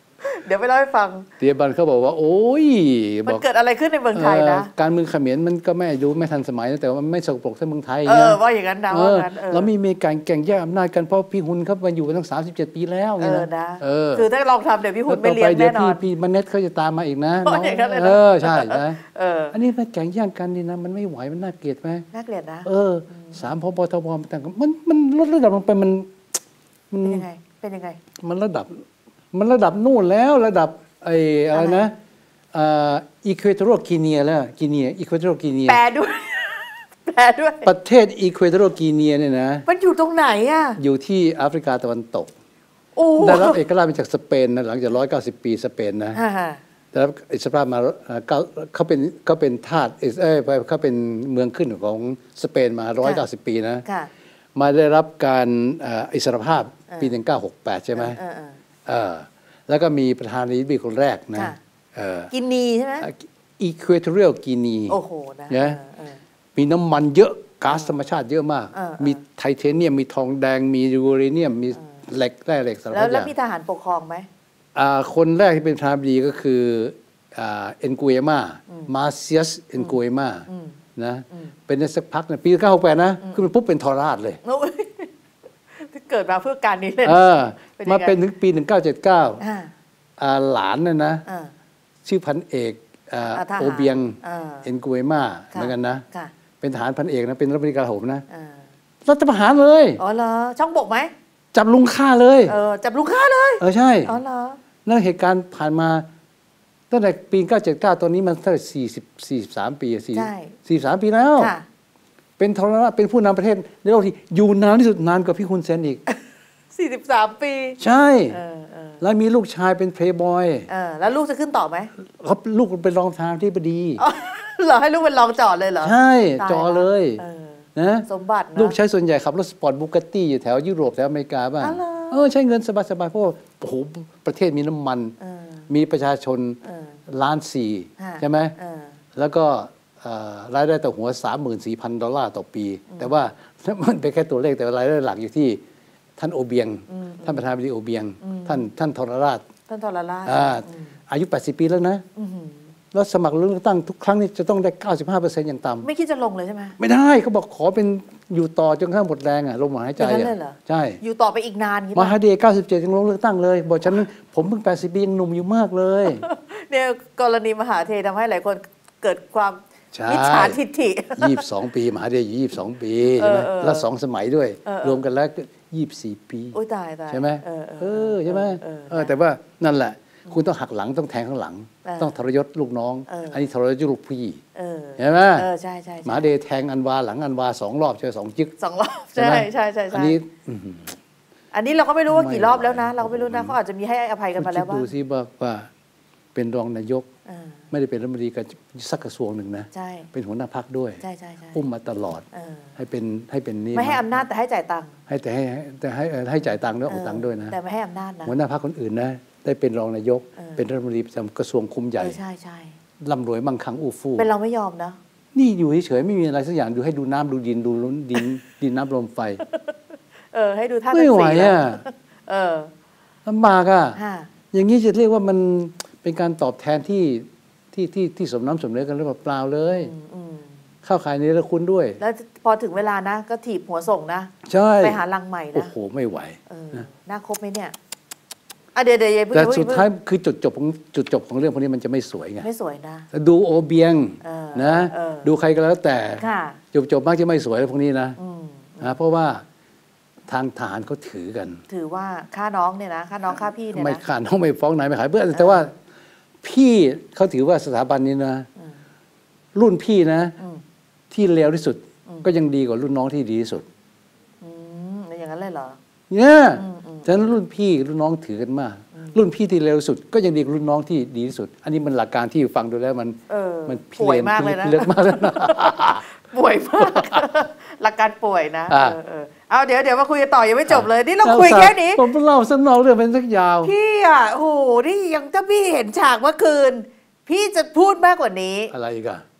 ดี๋ยวไปเล่าให้ฟังเตียบันเขาบอกว่าโอ้ยมันเกิดอะไรขึ้นในเมืองไทยนะการเมืองเขมรมันก็ไม่รู้ไม่ทันสมัยแต่ว่ามันไม่สกปรกเท่าเมืองไทยเออว่าอย่างนั้นนะว่างั้นเรามีมีการแข่งแย่งอำนาจกันเพราะพี่หุนเขามาอยู่มาตั้งสามสิบเจ็ดปีแล้วเออนะคือถ้าลองทำเดี๋ยวพี่หุนไม่เลี้ยงแน่นอนพี่มันเน็ตเขาจะตามมาอีกนะเออใช่ใช่อันนี้มันแข่งแย่งกันนี่นะมันไม่ไหวมันน่าเกลียดไหมน่าเกลียดนะเออสามพบทบต่างมันมันลดระดับลงไปมันเป็นยังไงเป็นยังไงมันระดับมันระดับนู่นแล้วระดับไอ้อะไรนะอีควอตอรัลกินีแล้วกินีอีควอตอรัลกินีแปลด้วยแปลด้วยประเทศอีควอตอรัลกินีเนี่ยนะมันอยู่ตรงไหนอ่ะอยู่ที่แอฟริกาตะวันตกได้รับเอกราชมาจากสเปนนะหลังจากร้อยเก้าสิบปีสเปนนะได้รับอิสรภาพมาเขาเป็นเขาเป็นทาสเอ้ยเขาเป็นเมืองขึ้นของสเปนมาร้อยเก้าสิบปีนะมาได้รับการอิสรภาพปีหนึ่งเก้าหกแปดใช่ไหมแล้วก็มีประธานาธิบดีคนแรกนะกินีใช่ไหมอีควอตอรัลกินีโอ้โหนะมีน้ำมันเยอะก๊าซธรรมชาติเยอะมากมีไทเทเนียมมีทองแดงมียูเรเนียมมีเหล็กแร่เหล็กสารพัดอย่างแล้วมีทหารปกครองไหมคนแรกที่เป็นประธานาธิบดีก็คือเอ็นกูเอมามาเซียสเอ็นกูเอมานะเป็นในสักพักนะปีเก้าหกแปดนะขึ้นมาปุ๊บเป็นทรราชเลยเกิดมาเพื่อการนี้เลยมาเป็นถึงปีหนึ่งเก้าเจ็ดเก้าหลานน่ะนะชื่อพันเอกโอเบียงเอ็นกูเอมาเหมือนกันนะเป็นทหารพันเอกนะเป็นรัฐมนตรีกลาโหมนะรัฐประหารเลยอ๋อเหรอช่องบกไหมจับลุงฆ่าเลยเออจับลุงฆ่าเลยเออใช่อ๋อเหรอนั่นเหตุการณ์ผ่านมาตั้งแต่ปีเก้าเจ็ดเก้าตอนนี้มันเท่าไหร่สี่สิบสี่สิบสามปีสี่สี่สามปีแล้วเป็นทรราชเป็นผู้นำประเทศในโลกที่อยู่นานที่สุดนานกว่าพี่ฮุนเซนอีกสี่สิบสามปีใช่แล้วมีลูกชายเป็นเพลย์บอยแล้วลูกจะขึ้นต่อไหมเขาลูกเป็นรองประธานาธิบดีเหรอให้ลูกเป็นรองจอดเลยเหรอใช่จอเลยนะสมบัติลูกใช้ส่วนใหญ่ขับรถสปอร์ตบูกาตี้อยู่แถวยุโรปแถวอเมริกาบ้างเออใช้เงินสบายๆเพราะโอ้โหประเทศมีน้ำมันมีประชาชนล้านสี่ใช่ไหมแล้วก็รายได้ต่อหัว สามหมื่นสี่พัน ดอลลาร์ต่อปีแต่ว่ามันเป็นแค่ตัวเลขแต่รายได้หลักอยู่ที่ท่านโอเบียงท่านประธานาธิบดีโอเบียงท่านท่านทรราชท่านทรราชอายุแปดสิบปีแล้วนะแล้วสมัครเลือกตั้งทุกครั้งนี่จะต้องได้ เก้าสิบห้าเปอร์เซ็นต์ อย่างต่ำไม่คิดจะลงเลยใช่ไหมไม่ได้เขาบอกขอเป็นอยู่ต่อจนกระทั่งหมดแรงอ่ะลมหายใจอ่ะใช่อยู่ต่อไปอีกนานมหาเดชเก้าสิบเจ็ดยังลงเลือกตั้งเลยบอกฉันผมเพิ่งแปดสิบปียังหนุ่มอยู่มากเลยเนี่ยกรณีมหาเททำให้หลายคนเกิดความมิจฉาทิฐิยี่สิบสองปีมหาเดชยี่สิบสองปีใช่ไหมแล้วสองสมัยด้วยรวมกันแล้วยี่สิบสี่ปีโอ้ยตายตายใช่ไหมเออใช่ไหมเออแต่ว่านั่นแหละคุณต้องหักหลังต้องแทงข้างหลังต้องทรยศลูกน้องอันนี้ทรยศลูกพี่ใช่ไหมเออใช่ใช่มหาเดชแทงอันวาหลังอันวาสองรอบใช่สองจึ๊กสองรอบใช่ใช่ใช่อันนี้อันนี้เราก็ไม่รู้ว่ากี่รอบแล้วนะเราก็ไม่รู้นะเขาอาจจะมีให้อภัยกันมาแล้วว่าดูซิว่าว่าเป็นรองนายกไม่ได้เป็นรัฐมนตรีกับสักกระทรวงหนึ่งนะเป็นหัวหน้าพรรคด้วยอุ้มมาตลอดให้เป็นให้เป็นนี่ไม่ให้อำนาจแต่ให้จ่ายตังค์ให้แต่ให้แต่ให้ให้จ่ายตังค์ด้วยออกตังค์ด้วยนะแต่ไม่ให้อำนาจนะหัวหน้าพรรคคนอื่นนะได้เป็นรองนายกเป็นรัฐมนตรีประจำกระทรวงคุมใหญ่ใช่ใช่ร่ำรวยมั่งคั่งอู้ฟู่เป็นเราไม่ยอมนะนี่อยู่เฉยๆไม่มีอะไรสักอย่างดูให้ดูน้ำดูดินดูล้นดินดินน้ำลมไฟเออให้ดูท่าไม่ไหวอ่ะเออลำบากอ่ะอย่างนี้จะเรียกว่ามันเป็นการตอบแทนที่ที่ที่ที่สมน้ำสมเนื้อกันหรือเปล่าเลยเข้าขายในละคุณด้วยแล้วพอถึงเวลานะก็ถีบหัวส่งนะใช่ไปหาลังใหม่นะโอ้โหไม่ไหวน่าคบไหมเนี่ยเดี๋ยวเดี๋ยวแต่สุดท้ายคือจุดจบของจุดจบของเรื่องพวกนี้มันจะไม่สวยไงไม่สวยนะดูโอเบียงนะดูใครก็แล้วแต่จุดจบมักจะไม่สวยพวกนี้นะนะเพราะว่าทางทหารเขาถือกันถือว่าฆ่าน้องเนี่ยนะฆ่าน้องฆ่าพี่เนี่ยนะไม่ฆ่าน้องไม่ฟ้องนายไม่ขายเพื่อแต่ว่าพี่เขาถือว่าสถาบันนี้นะรุ่นพี่นะที่เลวที่สุดก็ยังดีกว่ารุ่นน้องที่ดีที่สุดอย่างนั้นเลยเหรอเนี่ยฉะนั้นรุ่นพี่รุ่นน้องถือกันมากรุ่นพี่ที่เร็วสุดก็ยังดีกว่ารุ่นน้องที่ดีที่สุดอันนี้มันหลักการที่ฟังดูแล้วมันมันป่วยมากเลยนะเลือกมากแล้วนะป่วยมากหลักการป่วยนะเอาเดี๋ยวเดี๋ยวมาคุยกันต่อยังไม่จบเลยนี่เราคุยแค่นี้ผมเล่าสั้นๆเรื่องเป็นสักยาวพี่อ่ะโอ้โหนี่ยังถ้าพี่เห็นฉากเมื่อคืนพี่จะพูดมากกว่านี้อะไรอีกอะ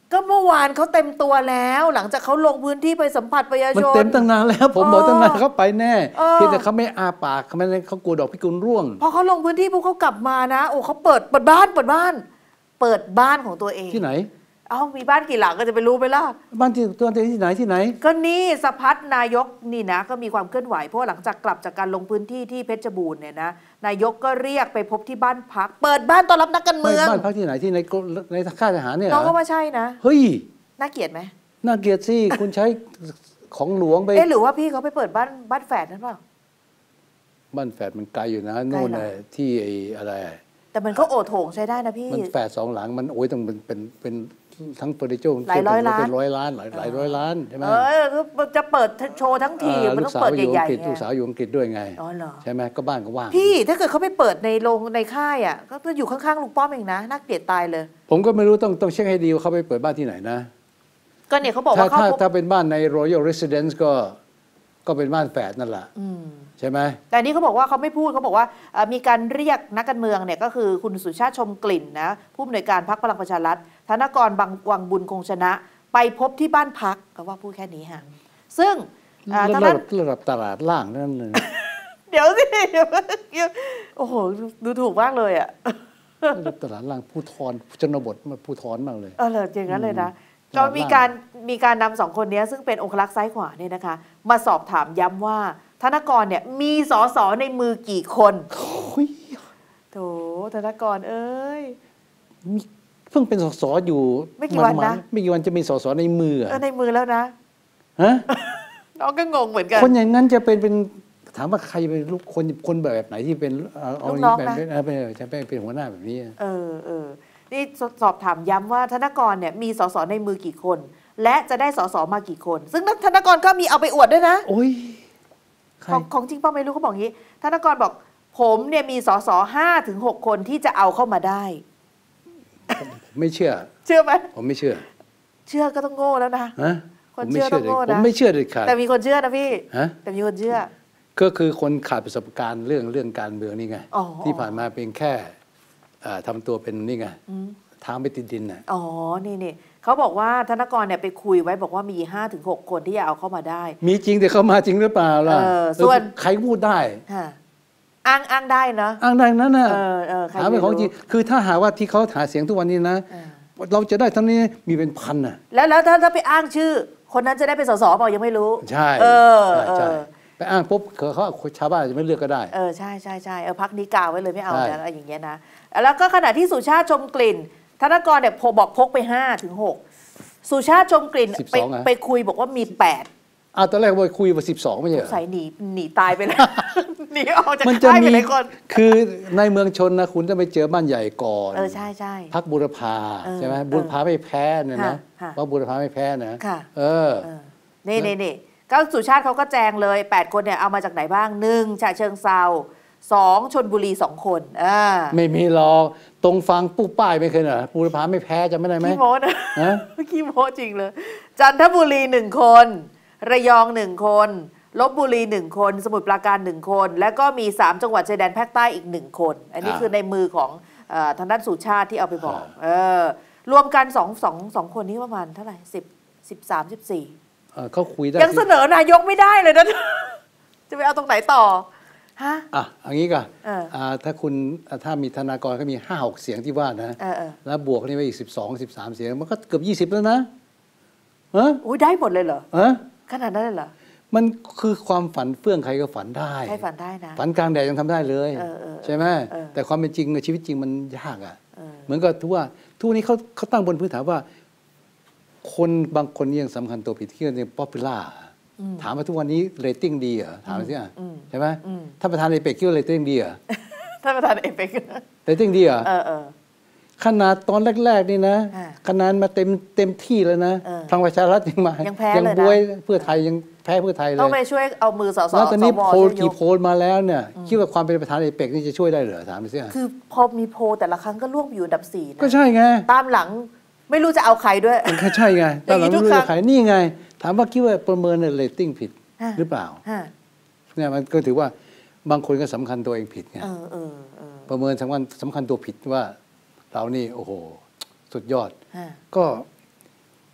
ก็เมื่อวานเขาเต็มตัวแล้ว หลังจากเขาลงพื้นที่ไปสัมผัสประชาชนมันเต็มตั้งนานแล้วผมบอกตั้งนานเขาไปแน่เออเพียงแต่เขาไม่อาปากเขาไม่เขากลัวดอกพิกุลร่วงพอเขาลงพื้นที่พวกเขากลับมานะโอ้เขาเปิดเปิดบ้านเปิดบ้าน เปิดบ้านของตัวเองที่ไหนเอ้ามีบ้านกี่หลังก็จะไปรู้ไปล่ะบ้านที่ตัวเองที่ไหนที่ไหนก็นี่สะพัดนายกนี่นะก็มีความเคลื่อนไหวเพราะหลังจากกลับจากการลงพื้นที่ที่เพชรบูรณ์เนี่ยนะนายกก็เรียกไปพบที่บ้านพัก เปิดบ้านต้อนรับนักการเมืองบ้านพักที่ไหนที่ในในค่ายทหารเนี่ยเหรน้อองก็ว่าใช่นะเฮ้ยน่าเกลียดไหมน่าเกลียดสิ คุณใช้ของหลวงไปเอ๊ะหรือว่าพี่เขาไปเปิดบ้านบ้านแฝดนั่นเปล่าบ้านแฝดมันไกลอยู่นะโน่นไกลเหรอน่ะที่ไอ้อะไรแต่มันก็โอโถงใช้ได้นะพี่มันแฝดสองหลังมันโอ้ยต้องเป็นเป็นเป็นทั้งเฟอร์นิเจอร์หลายร้อยล้านเป็นร้อยล้านหลายหลายร้อยล้านใช่ไหมเออจะเปิดโชว์ทั้งทีเอ่อมันลูต้กองสาวเปิดอยู่ใหอัญ่งกฤษๆไงลูกสาวอยู่อังกฤษด้วยไงอ๋อเหรอใช่ไหมก็บ้านก็ว่างพี่ถ้าเกิดเขาไปเปิดในโรงในค่ายอ่ะก็อยู่ข้างๆลุงป้อมเองนะน่าเกลียดตายเลยผมก็ไม่รู้ต้องต้องเช็คให้ดีว่าเขาไปเปิดบ้านที่ไหนนะก็เนี่ยเขาบอกถ้าว่าเขาถ้าถ้าเป็นบ้านใน Royal Residence ก็ก็เป็นบ้านแฝดนั่นแหละอืมใช่ไหมแต่นี่เขาบอกว่าเขาไม่พูดเขาบอกว่าเอ่อมีการเรียกนักการเมืองเนี่ยก็คือคุณสุชาติชมกลิ่นนะผู้อำนวยการพรรคพลังประชารัฐธนกรบางวังบุญคงชนะ ไปพบที่บ้านพักก็ว่าพูดแค่นี้ฮะซึ่งอ่าทางระด้านดับระดับตลาดล่างนั่นเลยเดี๋ยวสิเดี๋ยวโอ้โหดูถูกมากเลยอ่ะระดับตลาดล่างผู้ทอนชนบทมาผู้ทอนมากเลยเออเลยอย่างนั้นเลยนะอืมก็มีการมีการนำสองคนนี้ซึ่งเป็นองครักษ์ซ้ายขวาเนี่ยนะคะ มาสอบถามย้ำว่าธนกรเนี่ยมีสสในมือกี่คนโอ้ยโถธนกรเอ้ยมีเพิ่งเป็นสสอยู่ไม่กี่วันนะไม่กี่วันจะมีสสในมืออะเออในมือแล้วนะฮะน้องก็งงเหมือนกันคนอย่างนั้นจะเป็นเป็นถามว่าใครเป็นลูกคนคนแบบไหนที่เป็นเอาเอาลูกน้องแบบนะเป็นเอาเป็นจะเป็นเป็นหัวหน้าแบบนี้อะเออเออนี่สสอบถามย้ำว่าธนกรเนี่ยมีสสในมือกี่คน และจะได้สสมากี่คน ซึ่งธนกรก็มีเอาไปอวดด้วยนะโอ้ยใครของของจริงเป้าไม่รู้เขาบอกงี้ธนกรบอกผมเนี่ยมีสสห้าถึงหกคนที่จะเอาเข้ามาได้ผมไม่เชื่อเชื่อไหมผมไม่เชื่อเชื่อก็ต้องโง่แล้วนะฮะคนผมไม่เชื่อเชื่อต้องเลยโง่นะผมไม่เชื่อเลยขาดแต่มีคนเชื่อนะพี่ฮะแต่มีคนเชื่อก็คือคนขาดประสบการณ์เรื่องเรื่องการเมืองนี่ไงอ๋อที่ผ่านมาเป็นแค่อ่าทำตัวเป็นนี่ไงอืมทางไปติดดินน่ะอ๋อนี่นี่เขาบอกว่าธนกรเนี่ยไปคุยไว้บอกว่ามีห้าถึงหกคนที่จะเอาเข้ามาได้มีจริงแต่เขามาจริงหรือเปล่าล่ะเออส่วนเออใครพูดได้ฮะอ้างอ้างได้เนอะอ้างได้นั้นน่ะเออเออใครหาเป็นของจริงคือถ้าหาว่าที่เขาหาเสียงทุกวันนี้นะเออเราจะได้เท่านี้มีเป็นพันน่ะแล้วแล้วถ้าถ้าไปอ้างชื่อ คนนั้นจะได้เป็นสสเปล่ายังไม่รู้ใช่เออใช่ใช่เออไปอ้างปุ๊บเขาเขาชาวบ้านจะไม่เลือกก็ได้เออใช่ใช่ใช่เออพักนี้กาไว้เลยไม่เอาใช่นะอะไรอย่างเงี้ยนะแล้วก็ขณะที่สุชาติชมกลิ่นธนกรเนี่ยพอบอกพกไปห้าถึงหกสุชาติชมกลิ่นไปไปคุยบอกว่ามีแปดอ้าวตอนแรกว่าคุยว่าสิบสองไม่ใช่เหรอใส่หนีหนีตายไปแล้ว หนีออกจากมันจะค่ายไปมีหลายคนคือในเมืองชนนะคุณต้องไปเจอบ้านใหญ่ก่อนเออใช่ใช่พักบุรพาเออใช่ไหมเออบุรพาไม่แพ้เนี่ยนะค่ะเพราะบุรพาไม่แพ้นะค่ะเออเออนี่นี่นี่ก็สุชาติเขาก็แจงเลยแปดคนเนี่ยเอามาจากไหนบ้างหนึ่งฉะเชิงเซาสองชนบุรีสองคนอ่าไม่มีหรอกตรงฟังปุ๊บป้ายไม่เคยเหรอบุรพาไม่แพ้จะไม่ได้ไหมขี้โม้นะฮะขี้โม้จริงเลย จันทบุรีหนึ่งคนระยองหนึ่งคนลบบุรีหนึ่งคนสมุทรปราการหนึ่งคนแล้วก็มีสามจังหวัดชายแดนภาคใต้อีกหนึ่งคน อันนี้อ่าคือในมือของเออทางด้านสุชาติที่เอาไปบอกเออรวมกันสองสองสองคนนี้ประมาณเท่าไหร่สิบสิบสามสิบสี่เออเขาคุยได้ยังเสนอนายกไม่ได้เลยนะ จะไปเอาตรงไหนต่อฮะอ่ะอย่างนี้ก่อนเอออ่าถ้าคุณถ้ามีธนากรก็มีห้าหกเสียงที่ว่านะเออเออแล้วบวกนี่ไปอีกสิบสองสิบสามเสียงมันก็เกือบยี่สิบแล้วนะฮะอุ้ยได้หมดเลยเหรอฮะขนาดนั้นเลยเหรอมันคือความฝันเฟื่องใครก็ฝันได้ใครฝันได้นะฝันกลางแดดยังทำได้เลยเออเออใช่ไหมเออแต่ความเป็นจริงในชีวิตจริงมันยากอ่ะเออเหมือนกับทุกว่าทุกวันนี้เขาเขาตั้งบนพื้นฐานว่า คนบางคนยังสำคัญตัวผิดที่เรียกป๊อปปูล่าถามว่าทุกวันนี้เรตติ้งดีเหรอถามสิอ่ะอืมใช่ไหมอืมถ้าประธานเอเปกคิดว่าเรตติ้งดีเหรอท่านประธานเอเปกเรตติ้งดีเหรอเออเออขนาดตอนแรกๆนี่นะอ่าขนาดมาเต็มเต็มที่แล้วนะเออพลังประชารัฐยังมายังแพ้ยังเลยนะบวยเพื่อไทยยังแพ้เพื่อไทยเลต้องยไปช่วยเอามือสสแล้วตอนนี้สวโพลช่วยยกี่โพลมาแล้วเนี่ยคิดว่าความเป็นประธานเอเปกนี่จะช่วยได้เหรอถามไปสิอ่ะคือพอมีโพลแต่ละครั้งก็ล่วงไปอยู่อันดับสี่นะก็ใช่ไงตามหลังไม่รู้จะเอาใครด้วยมันก็ใช่ไงอตอนย่างหลันี้งทุกไม่รู้ครั้จะงขายนี่ไง ถามว่าคิดว่าประเมินเรตติ้งผิดฮะหรือเปล่าฮะเนี่ยมันก็ถือว่าบางคนก็สำคัญตัวเองผิดไงเออเออเออประเมินสำคัญสำคัญตัวผิดว่าเรานี่โอ้โห สุดยอดฮะก็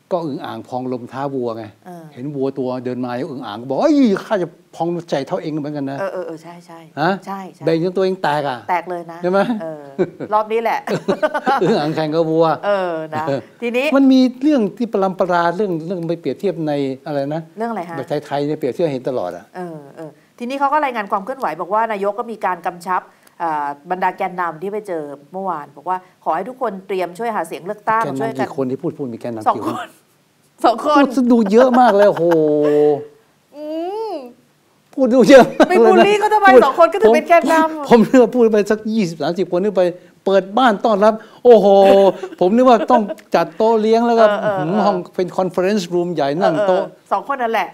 ก็อึ่งอ่างพองลมท้าวัวไงเออเห็นวัวตัวเดินมาแล้วอึ่งอ่างก็บอกเอ้ยข้าจะพองใจเท่าเองเหมือนกันนะเออเออเออใช่ใช่ฮะใช่ใช่เบ่งจนตัวเองแตกอ่ะแตกเลยนะใช่ไหมเออรอบนี้แหละอึ่งอ่างแข่งกับวัวเออนะทีนี้มันมีเรื่องที่ประลำประราเรื่องเรื่องไปเปรียบเทียบในอะไรนะเรื่องอะไรฮะแบบไทยๆเนี่ยเปรียบเทียบเห็นตลอดอ่ะเออเออทีนี้เขาก็รายงานความเคลื่อนไหวบอกว่านายกก็มีการกำชับอ่าบรรดาแกนนำที่ไปเจอเมื่อวานบอกว่าขอให้ทุกคนเตรียมช่วยหาเสียงเลือกตั้งแกนช่วยนำกันกี่คนที่พูดพูดมีแกนนำสองกี่คคนนสองคนพูดดูเยอะมากเลยโอ้โหอืมพูดดูเยอะมากไปเลยบูลนะลี่เขาทำไมพูดสองคนก็ถึงเป็นแกนนำผมนึกว่าพูดไปสักยี่สิบสามสิบคนนึกไปเปิดบ้านต้อนรับ โอ้โห ผมนึกว่าต้องจัดโต๊ะเลี้ยงแล้วก็เออเออเออห้องเป็นคอนเฟอเรนซ์รูมใหญ่นั่งโต๊ะเออสองคนนั่นแหละ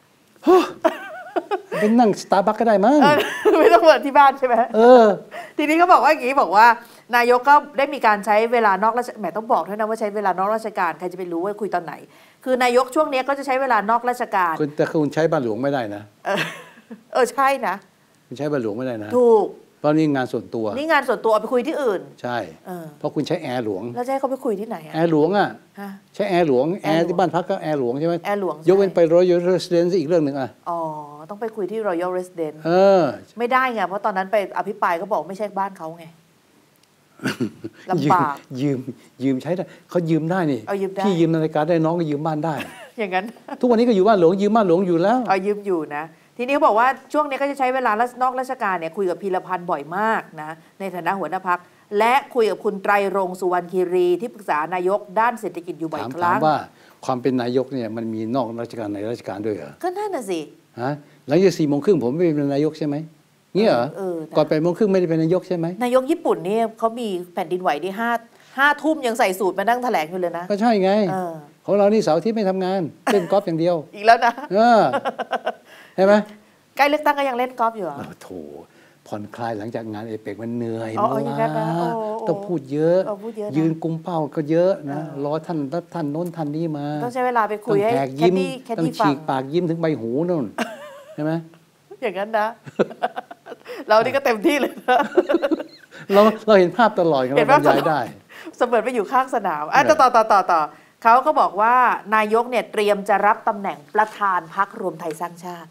เป็นนั่งสตาร์บัคก็ได้มั้งเออไม่ต้องเปิดที่บ้านใช่ไหมเออทีนี้เขาบอกว่าอย่างนี้บอกว่านายกก็ได้มีการใช้เวลานอกราชแหมต้องบอกด้วยนะว่าใช้เวลานอกราชการใครจะไปรู้ว่าคุยตอนไหน คือนายกช่วงนี้ก็จะใช้เวลานอกราชการคุณแต่คุณใช้บ้านหลวงไม่ได้นะเออเออใช่นะคุณใช้บ้านหลวงไม่ได้นะถูกเพราะนี่งานส่วนตัวนี่งานส่วนตัวเอาไปคุยที่อื่นใช่เออเพราะคุณใช้แอร์หลวงแล้วจะให้เขาไปคุยที่ไหนอะแอร์หลวงอ่ะฮะใช้แอร์หลวงแอแอร์ร์หลวงที่บ้านพักก็แอร์หลวงใช่ไหมแอร์หลวงยกเว้นใช่ไป Royal Residence อีกเรื่องหนึ่งอ่ะอ๋อต้องไปคุยที่ Royal Residence เออไม่ได้ไงเพราะตอนนั้นไปอภิปรายก็บอกไม่ใช่บ้านเขาไงยืลำมบากยืมยืมใช้ได้เขายืมได้นี่เอายืมได้พี่ยืมนาฬิกาได้น้องก็ยืมบ้านได้อย่างนั้นทุกวันนี้ก็อยู่บ้านหลวงยืมบ้านหลวงอยู่แล้วเอายืมอยู่นะ ทีนี้เขาบอกว่าช่วงนี้ก็จะใช้เวลานอกราชการเนี่ยคุยกับพีรพันธ์บ่อยมากนะในฐานะหัวหน้าพักและคุยกับคุณไตรรงค์สุวรรณคีรีที่ปรึกษานายกด้านเศรษฐกิจอยู่บ่อยถามคถารั้มงว่าความเป็นนายกเนี่ยมันมีนอกราชการในราชการด้วยเหรอก็นั่นน่ะสิฮะหลังจากสี่โมงครึ่งผมไม่เป็นนายกใช่ไหมเงี้ยเหรอเออนะก่อนแปดโมงครึ่งไม่ได้เป็นนายกใช่ไหมนายกญี่ปุ่นเนี่ยเขามีแผ่นดินไหวที่ห้าห้าทุ่มยังใส่สูตรมานั่งแถลงอยู่เลยนะก็ใช่ไงเออของเรานี่เสาร์อาที่ไม่ทำงานเล่นกอล์ฟอย่างเดียวอีกแล้วนะเออใช่ไหมใกล้เลือกตั้งก็ยังเล่นกอล์ฟอยู่เหรอโอ้โถผ่อนคลายหลังจากงานเอเปกมันเหนื่อยอ๋อมาอย่างนั้นนะโอ้โอ้ต้องพูดเยอะเออพูดเยอะนะยืนกุมเป้าก็เยอะนะเออรอท่านรับท่านโน้นท่านนี้มาต้องใช้เวลาไปคุต้อย งให้แหกแคยิ้ดมดี้แคดต้องดี้ฟัฉีงกปากยิ้มถึงใบหูนู่นใช่ไหมอย่างนั้นนะ เรานี่ก็เต็มที่เลยนะเราเราเห็นภาพตลอดกันเห็เรานบรภาพรยายได้เสมือนไปอยู่ข้างสนามอ่ะเออต่อต่อต่อต่อเขาก็บอกว่านายกเนี่ยเตรียมจะรับตำแหน่งประธานพรรครวมไทยสร้างชาติ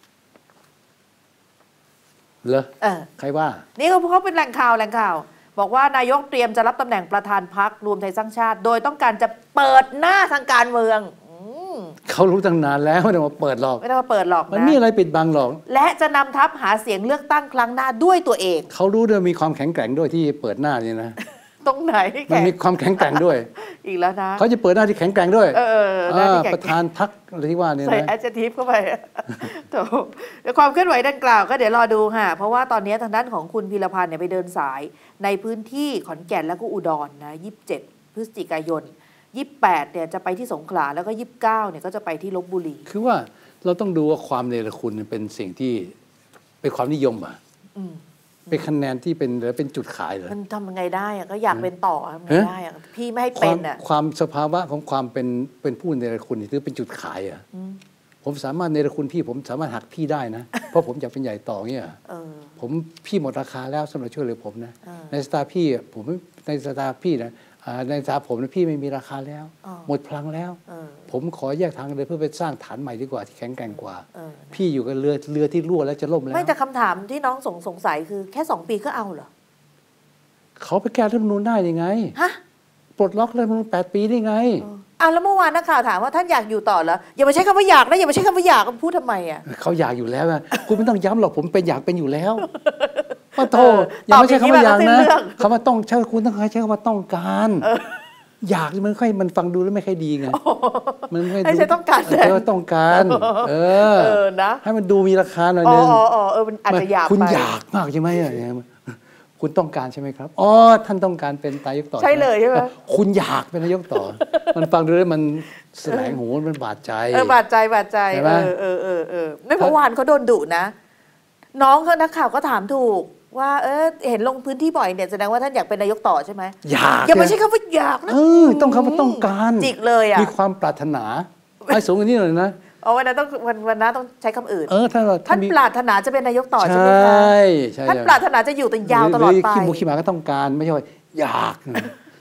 เหรอเออใครว่านี่เขาเขาเป็นแหล่งข่าวแหล่งข่าว บอกว่านายกเตรียมจะรับตำแหน่งประธานพรรครวมไทยสร้างชาติ โดยต้องการจะเปิดหน้าทางการเมืองอืมเขารู้ตั้งนานแล้วไม่ต้องมาเปิดหรอกไม่ต้องมาเปิดหรอกมันนะมีอะไรปิดบังหรอกและจะนำทัพหาเสียงเลือกตั้งครั้งหน้าด้วยตัวเองเขารู้ด้วยมีความแข็งแกร่งด้วยที่เปิดหน้าเนี่ยนะตรงไหนมันแขมีความแข็งแกร่งด้วยอีกแล้วนะเขาจะเปิดหน้าที่แข็งแกร่งด้วยเออเออหน้าที่แข็งประธานพรรคอะไรที่ว่าเนี่ยใส่นะ adjective เข้าไป โถเดี๋ยวความเคลื่อนไหวดังกล่าวก็เดี๋ยวรอดูค่ะ เพราะว่าตอนนี้ทางด้านของคุณพีรพันธ์เนี่ยไปเดินสายในพื้นที่ขอนแก่นแล้วก็อุดรนะยี่สิบเจ็ดพฤศจิกายนยี่สิบแปดเนี่ยจะไปที่สงขลาแล้วก็ยี่สิบเก้าเนี่ยก็จะไปที่ลพบุรีคือว่าเราต้องดูว่าความเนรคุณเป็นสิ่งที่เป็นความนิยมอ่ะอืมเป็นคะแนนที่เป็นหรือเป็นจุดขายเหรอมันทำยังไงได้อะก็อยากเป็นต่อทำยังไงเอ๊ะได้อะพี่ไม่ให้คเป็วามนอ่ะความสภาวะของความเป็นเป็นผู้เนรคุณนี่ถือเป็นจุดขายอ่ะอืมผมสามารถเนรคุณพี่ผมสามารถหักพี่ได้นะ เพราะผมอยากเป็นใหญ่ต่อเงี้ยเออผมพี่หมดราคาแล้วสำหรับช่วยเหลือผมนะเออในสตาร์พี่อะผมในสตาร์พี่นะอ่าในสตาร์ผมนะพี่ไม่มีราคาแล้วอ๋อหมดพลังแล้วเออผมขอแยกทางเลยเพื่อไปสร้างฐานใหม่ดีกว่าที่แข็งแกร่งกว่าเออพี่อยู่กับเรือเรือที่รั่วแล้วจะล่มแล้วไม่แต่คำถามที่น้องสงสงสัยคือแค่สองปีก็เอาเหรอเขาไปแก้รัฐธรรมนูญได้ยังไงฮะปลดล็อกรัฐธรรมนูญแปดปีได้ไงอ้าวแล้วเมื่อวานนักข่าวถามว่าท่านอยากอยู่ต่อเหรออย่ามาใช้คำว่าอยากนะอย่ามาใช้คำว่าอยากพูดทำไมอ่ะเขาอยากอยู่แล้วอะคุณไม่ต้องย้ำหรอกผมเป็นอยากเป็นอยู่แล้วว่าโทษเอออย่าไม่ใช่คำว่าอยากตอบอย่างนี้นะมาก็สิ้นเรื่องคำว่าต้องใช้คุณต้องใช้คำว่าต้องการอยากมันค่อยมันฟังดูแล้วไม่ค่อยดีไงมันไม่ให้ใช้ต้องการแทนเออต้องการเออเออนะให้มันดูมีราคาหน่อยอ๋อนึงอ๋ออ๋อเออมันอาจจะอยากคุณไปอยากมากใช่ไหมอะคุณต้องการใช่ไหมครับอ๋อท่านต้องการเป็นนายกต่อใช่เลยใช่ไหมคุณอยากเป็นนายกต่อ มันฟังดูแล้วมันแสลงหูมันบาดใจเออบาดใจบาดใจใช่ไหมเออเออเออเออไม่เมื่อวานเขาโดนดุนะ น้องเขานักข่าวก็ถามถูก ว่าเออเห็นลงพื้นที่บ่อยเนี่ยแสดงว่าท่านอยากเป็นนายกต่อใช่ไหมอยากอย่ามาเนี่ยใช้คำว่าอยากนะเออต้องคำว่าต้องการจิกเลยอ่ะมีความปรารถนาให้สูงกว่านี้หน่อยนะเอาวันนั้นต้องวันวันนั้นต้องใช้คำอื่นเออท่านว่าท่านมีปรารถนาจะเป็นนายกต่อใชใช่ไหมคะ่ใช่ท่านปรารถนาจะอยู่แต่ยาวตลอดไปหรืขี้มูกขี้หมาก็ต้องการไม่ใช่ว่าอยาก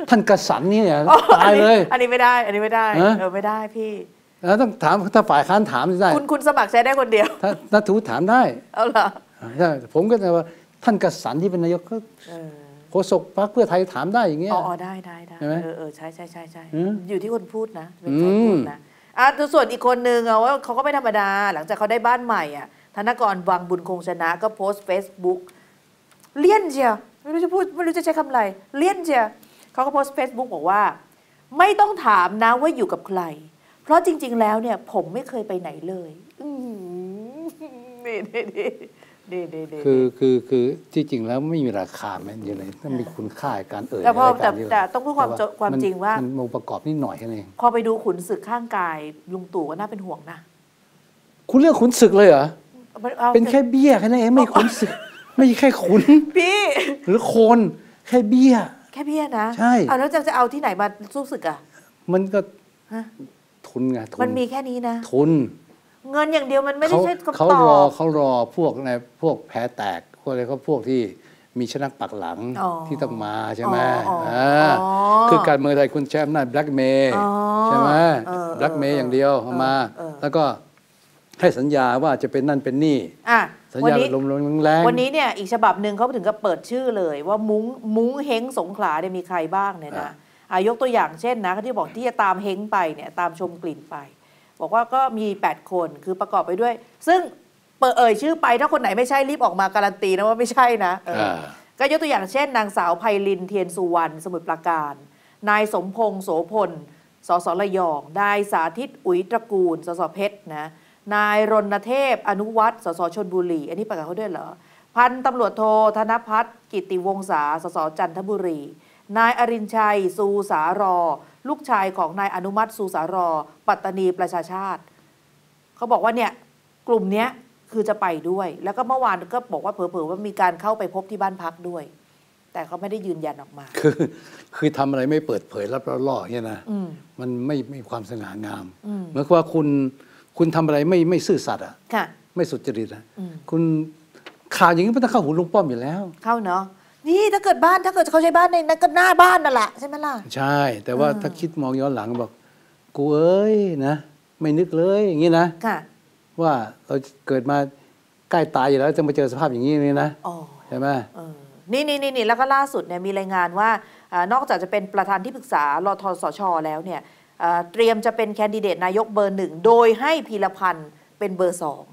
ท่านกษัตริย์เนี่ยตายเลยอันนี้ไม่ได้อันนี้ไม่ได้ฮะเออไม่ได้พี่แล้วต้องถามถ้าฝ่ายค้านถามได้คุณคุณสมัครใช้ได้คนเดียวถ้าถ้าถูถามได้เอาเหรอใช่ผมก็จะว่าท่านกษัตริย์ที่เป็นนายกก็เออโฆษกพรรคเพื่อไทยถามได้อย่างเงี้ยอ๋ออ๋อได้ได้ได้ใช่ไหมเออเออใช่ใช่ใช่ใช่อืมอยู่ที่คนพูดนะเป็นอืคนพูดมนะอ่ะส่วนอีกคนนึงเอาว่าเขาก็ไม่ธรรมดา หลังจากเขาได้บ้านใหม่อ่ะธนกรวังบุญคงชนะก็โพสต์เฟซบุ๊กเลี่ยนเชียวไม่รู้จะพูดไม่รู้จะใช้คำอะไรเลี่ยนเชียวเขาก็โพสต์เฟซบุ๊กบอกว่า ไม่ต้องถามนะว่าอยู่กับใคร เพราะจริง ๆ แล้วเนี่ยผมไม่เคยไปไหนเลยอืมนี่นี่นี่นี่นี่นี่คือคือคือที่จริงแล้วไม่มีราคาแม้อยู่เลยถ้ามีคุณค่าการเอ่ยแต่พอในรายแต่การนี้แต่ต้องพูดความแต่ความจริงว่านองค์ประกอบนิดหน่อยแค่นั้นเองพอไปดูขุนศึกข้างกายลุงตู่ก็น่าเป็นห่วงนะคุณเลือกขุนศึกเลยเหรออาเป็นแค่เบี้ยแค่นั้นเองไม่ขุนศึก ไม่ใช่แค่ขุนพี่หรือโคนแค่เบี้ยแค่เบี้ยนะใช่เอาแล้วจะจะเอาที่ไหนมาสู้ศึกอ่ะมันก็ฮะทุนไงทุมันมีแค่นี้นะทุนเงินอย่างเดียวมันไม่ได้เขาใช่เขาคำตรออบ เขารอพวกในพวกแพ้แตกพวกอะไรเขาพวกที่มีชนักปักหลังอ๋อที่ต้องมาใช่ไหมอ๋ออ๋ออ่าอ๋อคือการเมืองไทยคุณใช้อำนาจแบล็กเมย์อ๋อใช่ไหมเออแบล็กเมย์อย่างเดียวเอามาเออแล้วก็ให้สัญญาว่าจะเป็นนั่นเป็นนี่อ่ะสัญวันญานี้ลมๆแรงๆวันนี้เนี่ยอีกฉบับหนึ่งเขาถึงกับเปิดชื่อเลยว่ามุ้งมุ้งเฮงสงขลาเนี่ยมีใครบ้างเนี่ยนะอายกตัวอย่างเช่นนะที่บอกที่จะตามเฮงไปเนี่ยตามชมกลิ่นไป บอกว่าก็มีแปดคนคือประกอบไปด้วย ซึ่งเปิดเอ่ยชื่อไปถ้าคนไหนไม่ใช่รีบออกมาการันตีนะว่าไม่ใช่นะเอออา ก็ยกตัวอย่างเช่น นางสาวไพลินเทียนสุวรรณสมุทรปราการ นายสมพงษ์โสพลสสระยองนายสาธิตอุ๋ยตระกูลสสเพชรนะนายรณเทพอนุวัฒน์สสชลบุรีอันนี้ประกาศเขาด้วยเหรอพันตำรวจโทธนพัฒน์กิติวงศาสสจันทบุรี นายอรินชัยสูสารอ ลูกชายของนายอนุมัติสูสารอ ปัตตานีประชาชาติเขาบอกว่าเนี่ยกลุ่มเนี้ยคือจะไปด้วย แล้วก็เมื่อวานก็บอกว่าเผลอๆว่ามีการเข้าไปพบที่บ้านพักด้วย แต่เขาไม่ได้ยืนยันออกมาคือคือทำอะไรไม่เปิดเผยรับล่อๆเนี่ยนะอืมมันไม่ไม่มีความสง่างามอืมเหมือนกับว่าคุณคุณทำอะไรไม่ไม่ซื่อสัตย์อ่ะค่ะไม่สุจริตอ่ะอืมคุณข่าวอย่างนี้มันต้องเข้าหูลุงป้อมอยู่แล้วเข้าเนาะนี่ถ้าเกิดบ้านถ้าเกิดเขาใช้บ้านในนั้นก็หน้าบ้านนั่นแหละใช่ไหมล่ะใช่ แต่ว่าอ่าถ้าคิดมองย้อนหลังบอก กูเอ้ยนะ ไม่นึกเลยอย่างนี้นะค่ะว่าเราเกิดมาใกล้ตายอยู่แล้วจะมาเจอสภาพอย่างนี้เลยนะอ๋อใช่ไหมเออนี่นี่นี่แล้วก็ล่าสุดเนี่ยมีรายงานว่าอานอกจากจะเป็นประธานที่ปรึกษารทสชแล้วเนี่ยอ่าเตรียมจะเป็นแคนดิเดตนายกเบอร์หนึ่งโดยให้พีรพันธ์เป็นเบอร์สอง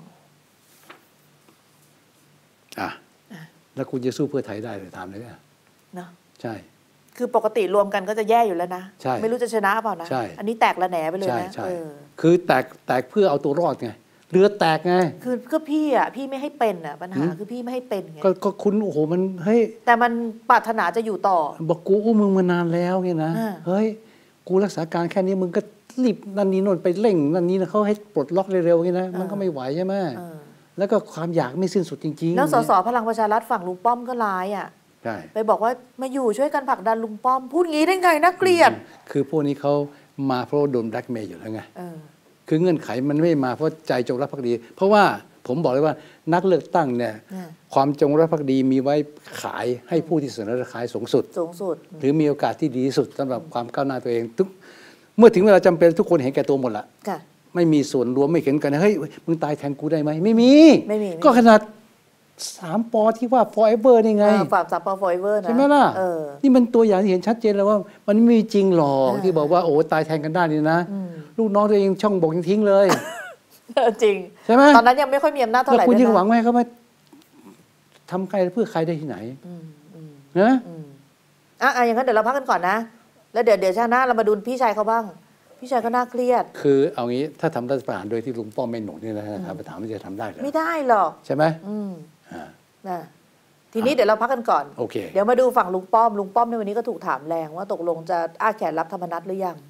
อ่ะแล้วคุณจะสู้เพื่อไทยได้เลยถามเลยอ่ะเนาะใช่คือปกติรวมกันก็จะแย่อยู่แล้วนะใช่ไม่รู้จะชนะเปล่านะใช่อันนี้แตกระแหนไปเลยใช่นะใช่เออคือแตกแตกเพื่อเอาตัวรอดไงเรือแตกไงคือก็พี่อ่ะพี่ไม่ให้เป็นอ่ะปัญหาหืมคือพี่ไม่ให้เป็นไงก็ก็คุณโอ้โหมันเฮ้ยแต่มันปรารถนาจะอยู่ต่อบอกกูอุ้มมึงมานานแล้วไงนะอ่าเฮ้ยกูรักษาการแค่นี้มึงก็รีบนั่นนี่โน่นไปเร่งนั่นนี่นะเขาให้ปลดล็อกเร็วๆไงนะมันก็ไม่ไหวใช่ไหมเออแล้วก็ความอยากไม่สิ้นสุดจริงๆแล้วสสพลังประชารัฐฝั่งลุงป้อมก็ร้ายอ่ะใช่ไปบอกว่ามาอยู่ช่วยกันผลักดันลุงป้อม พูดงี้ได้ไงน่าเกลียดคือพวกนี้เขามาเพราะโดนแบล็กเมย์อยู่แล้วไงเออคือเงื่อนไขมันไม่มาเพราะใจจงรักภักดี เพราะว่าผมบอกเลยว่านักเลือกตั้งเนี่ยอ่าความจงรักภักดีมีไว้ขายให้ผู้ที่เสนอราคาสูงสุดสูงสุดหรือมีโอกาสที่ดีที่สุดสำหรับความก้าวหน้าตัวเองทุกเมื่อถึงเวลาจำเป็นทุกคนเห็นแก่ตัวหมดละค่ะไม่มีส่วนรวมไม่เห็นกันเฮ้ยมึงตายแทนกูได้ไหมไม่มีไม่มีก็ขนาดสามปอที่ว่า forever นี่ไงเออฝากสับปอฟอยเวอร์นะใช่ไหมล่ะเออนี่มันตัวอย่างที่เห็นชัดเจนแล้วว่า มันไม่มีจริงหรอกเออที่บอกว่าโอ้ตายแทนกันได้นี่นะอืมลูกน้องตัวเองช่องบอกยังทิ้งเลยจริงใช่ไหมตอนนั้นยังไม่ค่อยมีอำนาจเท่าแล้วไหร่คุณด้วยยังนะหวังไหมเขามาทำใครเพื่อใครได้ที่ไหนอืมอืมนะอืมอ่ะอ่ะอย่างนั้นเดี๋ยวเราพักกันก่อนนะ แล้วเดี๋ยวเดี๋ยวชาติหน้าเรามาดูพี่ชายเขาบ้าง พี่ชายก็น่าเครียดคือเอางี้ถ้าทำรัฐประหารโดยที่ลุงป้อมไม่หนุนนี่นะครับถามว่าจะทำได้เหรอไม่ได้หรอกใช่ไหมอืมอ่านะทีนี้เดี๋ยวเราพักกันก่อนโอเคเดี๋ยวมาดูฝั่งลุงป้อมลุงป้อมในวันนี้ก็ถูกถามแรงว่าตกลงจะอ้าแขนรับธรรมนัฐหรือยัง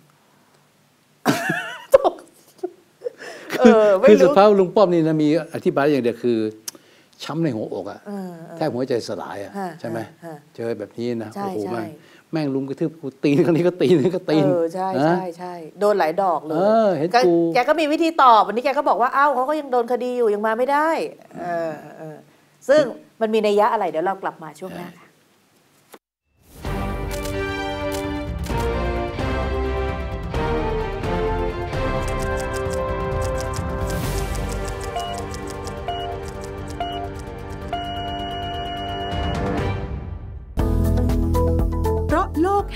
เออไม่คือสุดรู้ท้ายลุงป้อมนี่นะมีอธิบายอย่างเดียวคือ ช้ำในหัวอกอะเออเออแทบหัวใจสลายอะฮะใช่ไหมฮะเจอแบบนี้นะใช่โอ้โหใช่แม่งแม่งลุงกระทืบกูตีนคนนี้ก็ตีนนี่ก็ตีนเออใช่นะใช่ใช่โดนหลายดอกเลยเออเห็นแกกูแกก็มีวิธีตอบวันนี้แกก็บอกว่าเอ้าเขาก็ยังโดนคดีอยู่ยังมาไม่ได้เออเออซึ่งมันมีนัยยะอะไรเดี๋ยวเรากลับมาช่วงหน้าค่ะ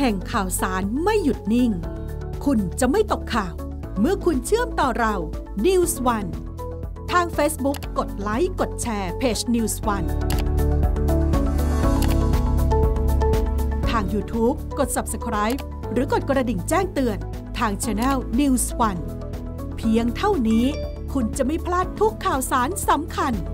ห่งข่าวสารไม่หยุดนิ่งคุณจะไม่ตกข่าวเมื่อคุณเชื่อมต่อเรา นิวส์ วัน ทาง Facebook กดไลค์กดแชร์เพจ นิวส์ วัน ทาง YouTube กด ซับสไครบ์ หรือกดกระดิ่งแจ้งเตือนทาง Channel นิวส์ วัน เพียงเท่านี้คุณจะไม่พลาดทุกข่าวสารสำคัญ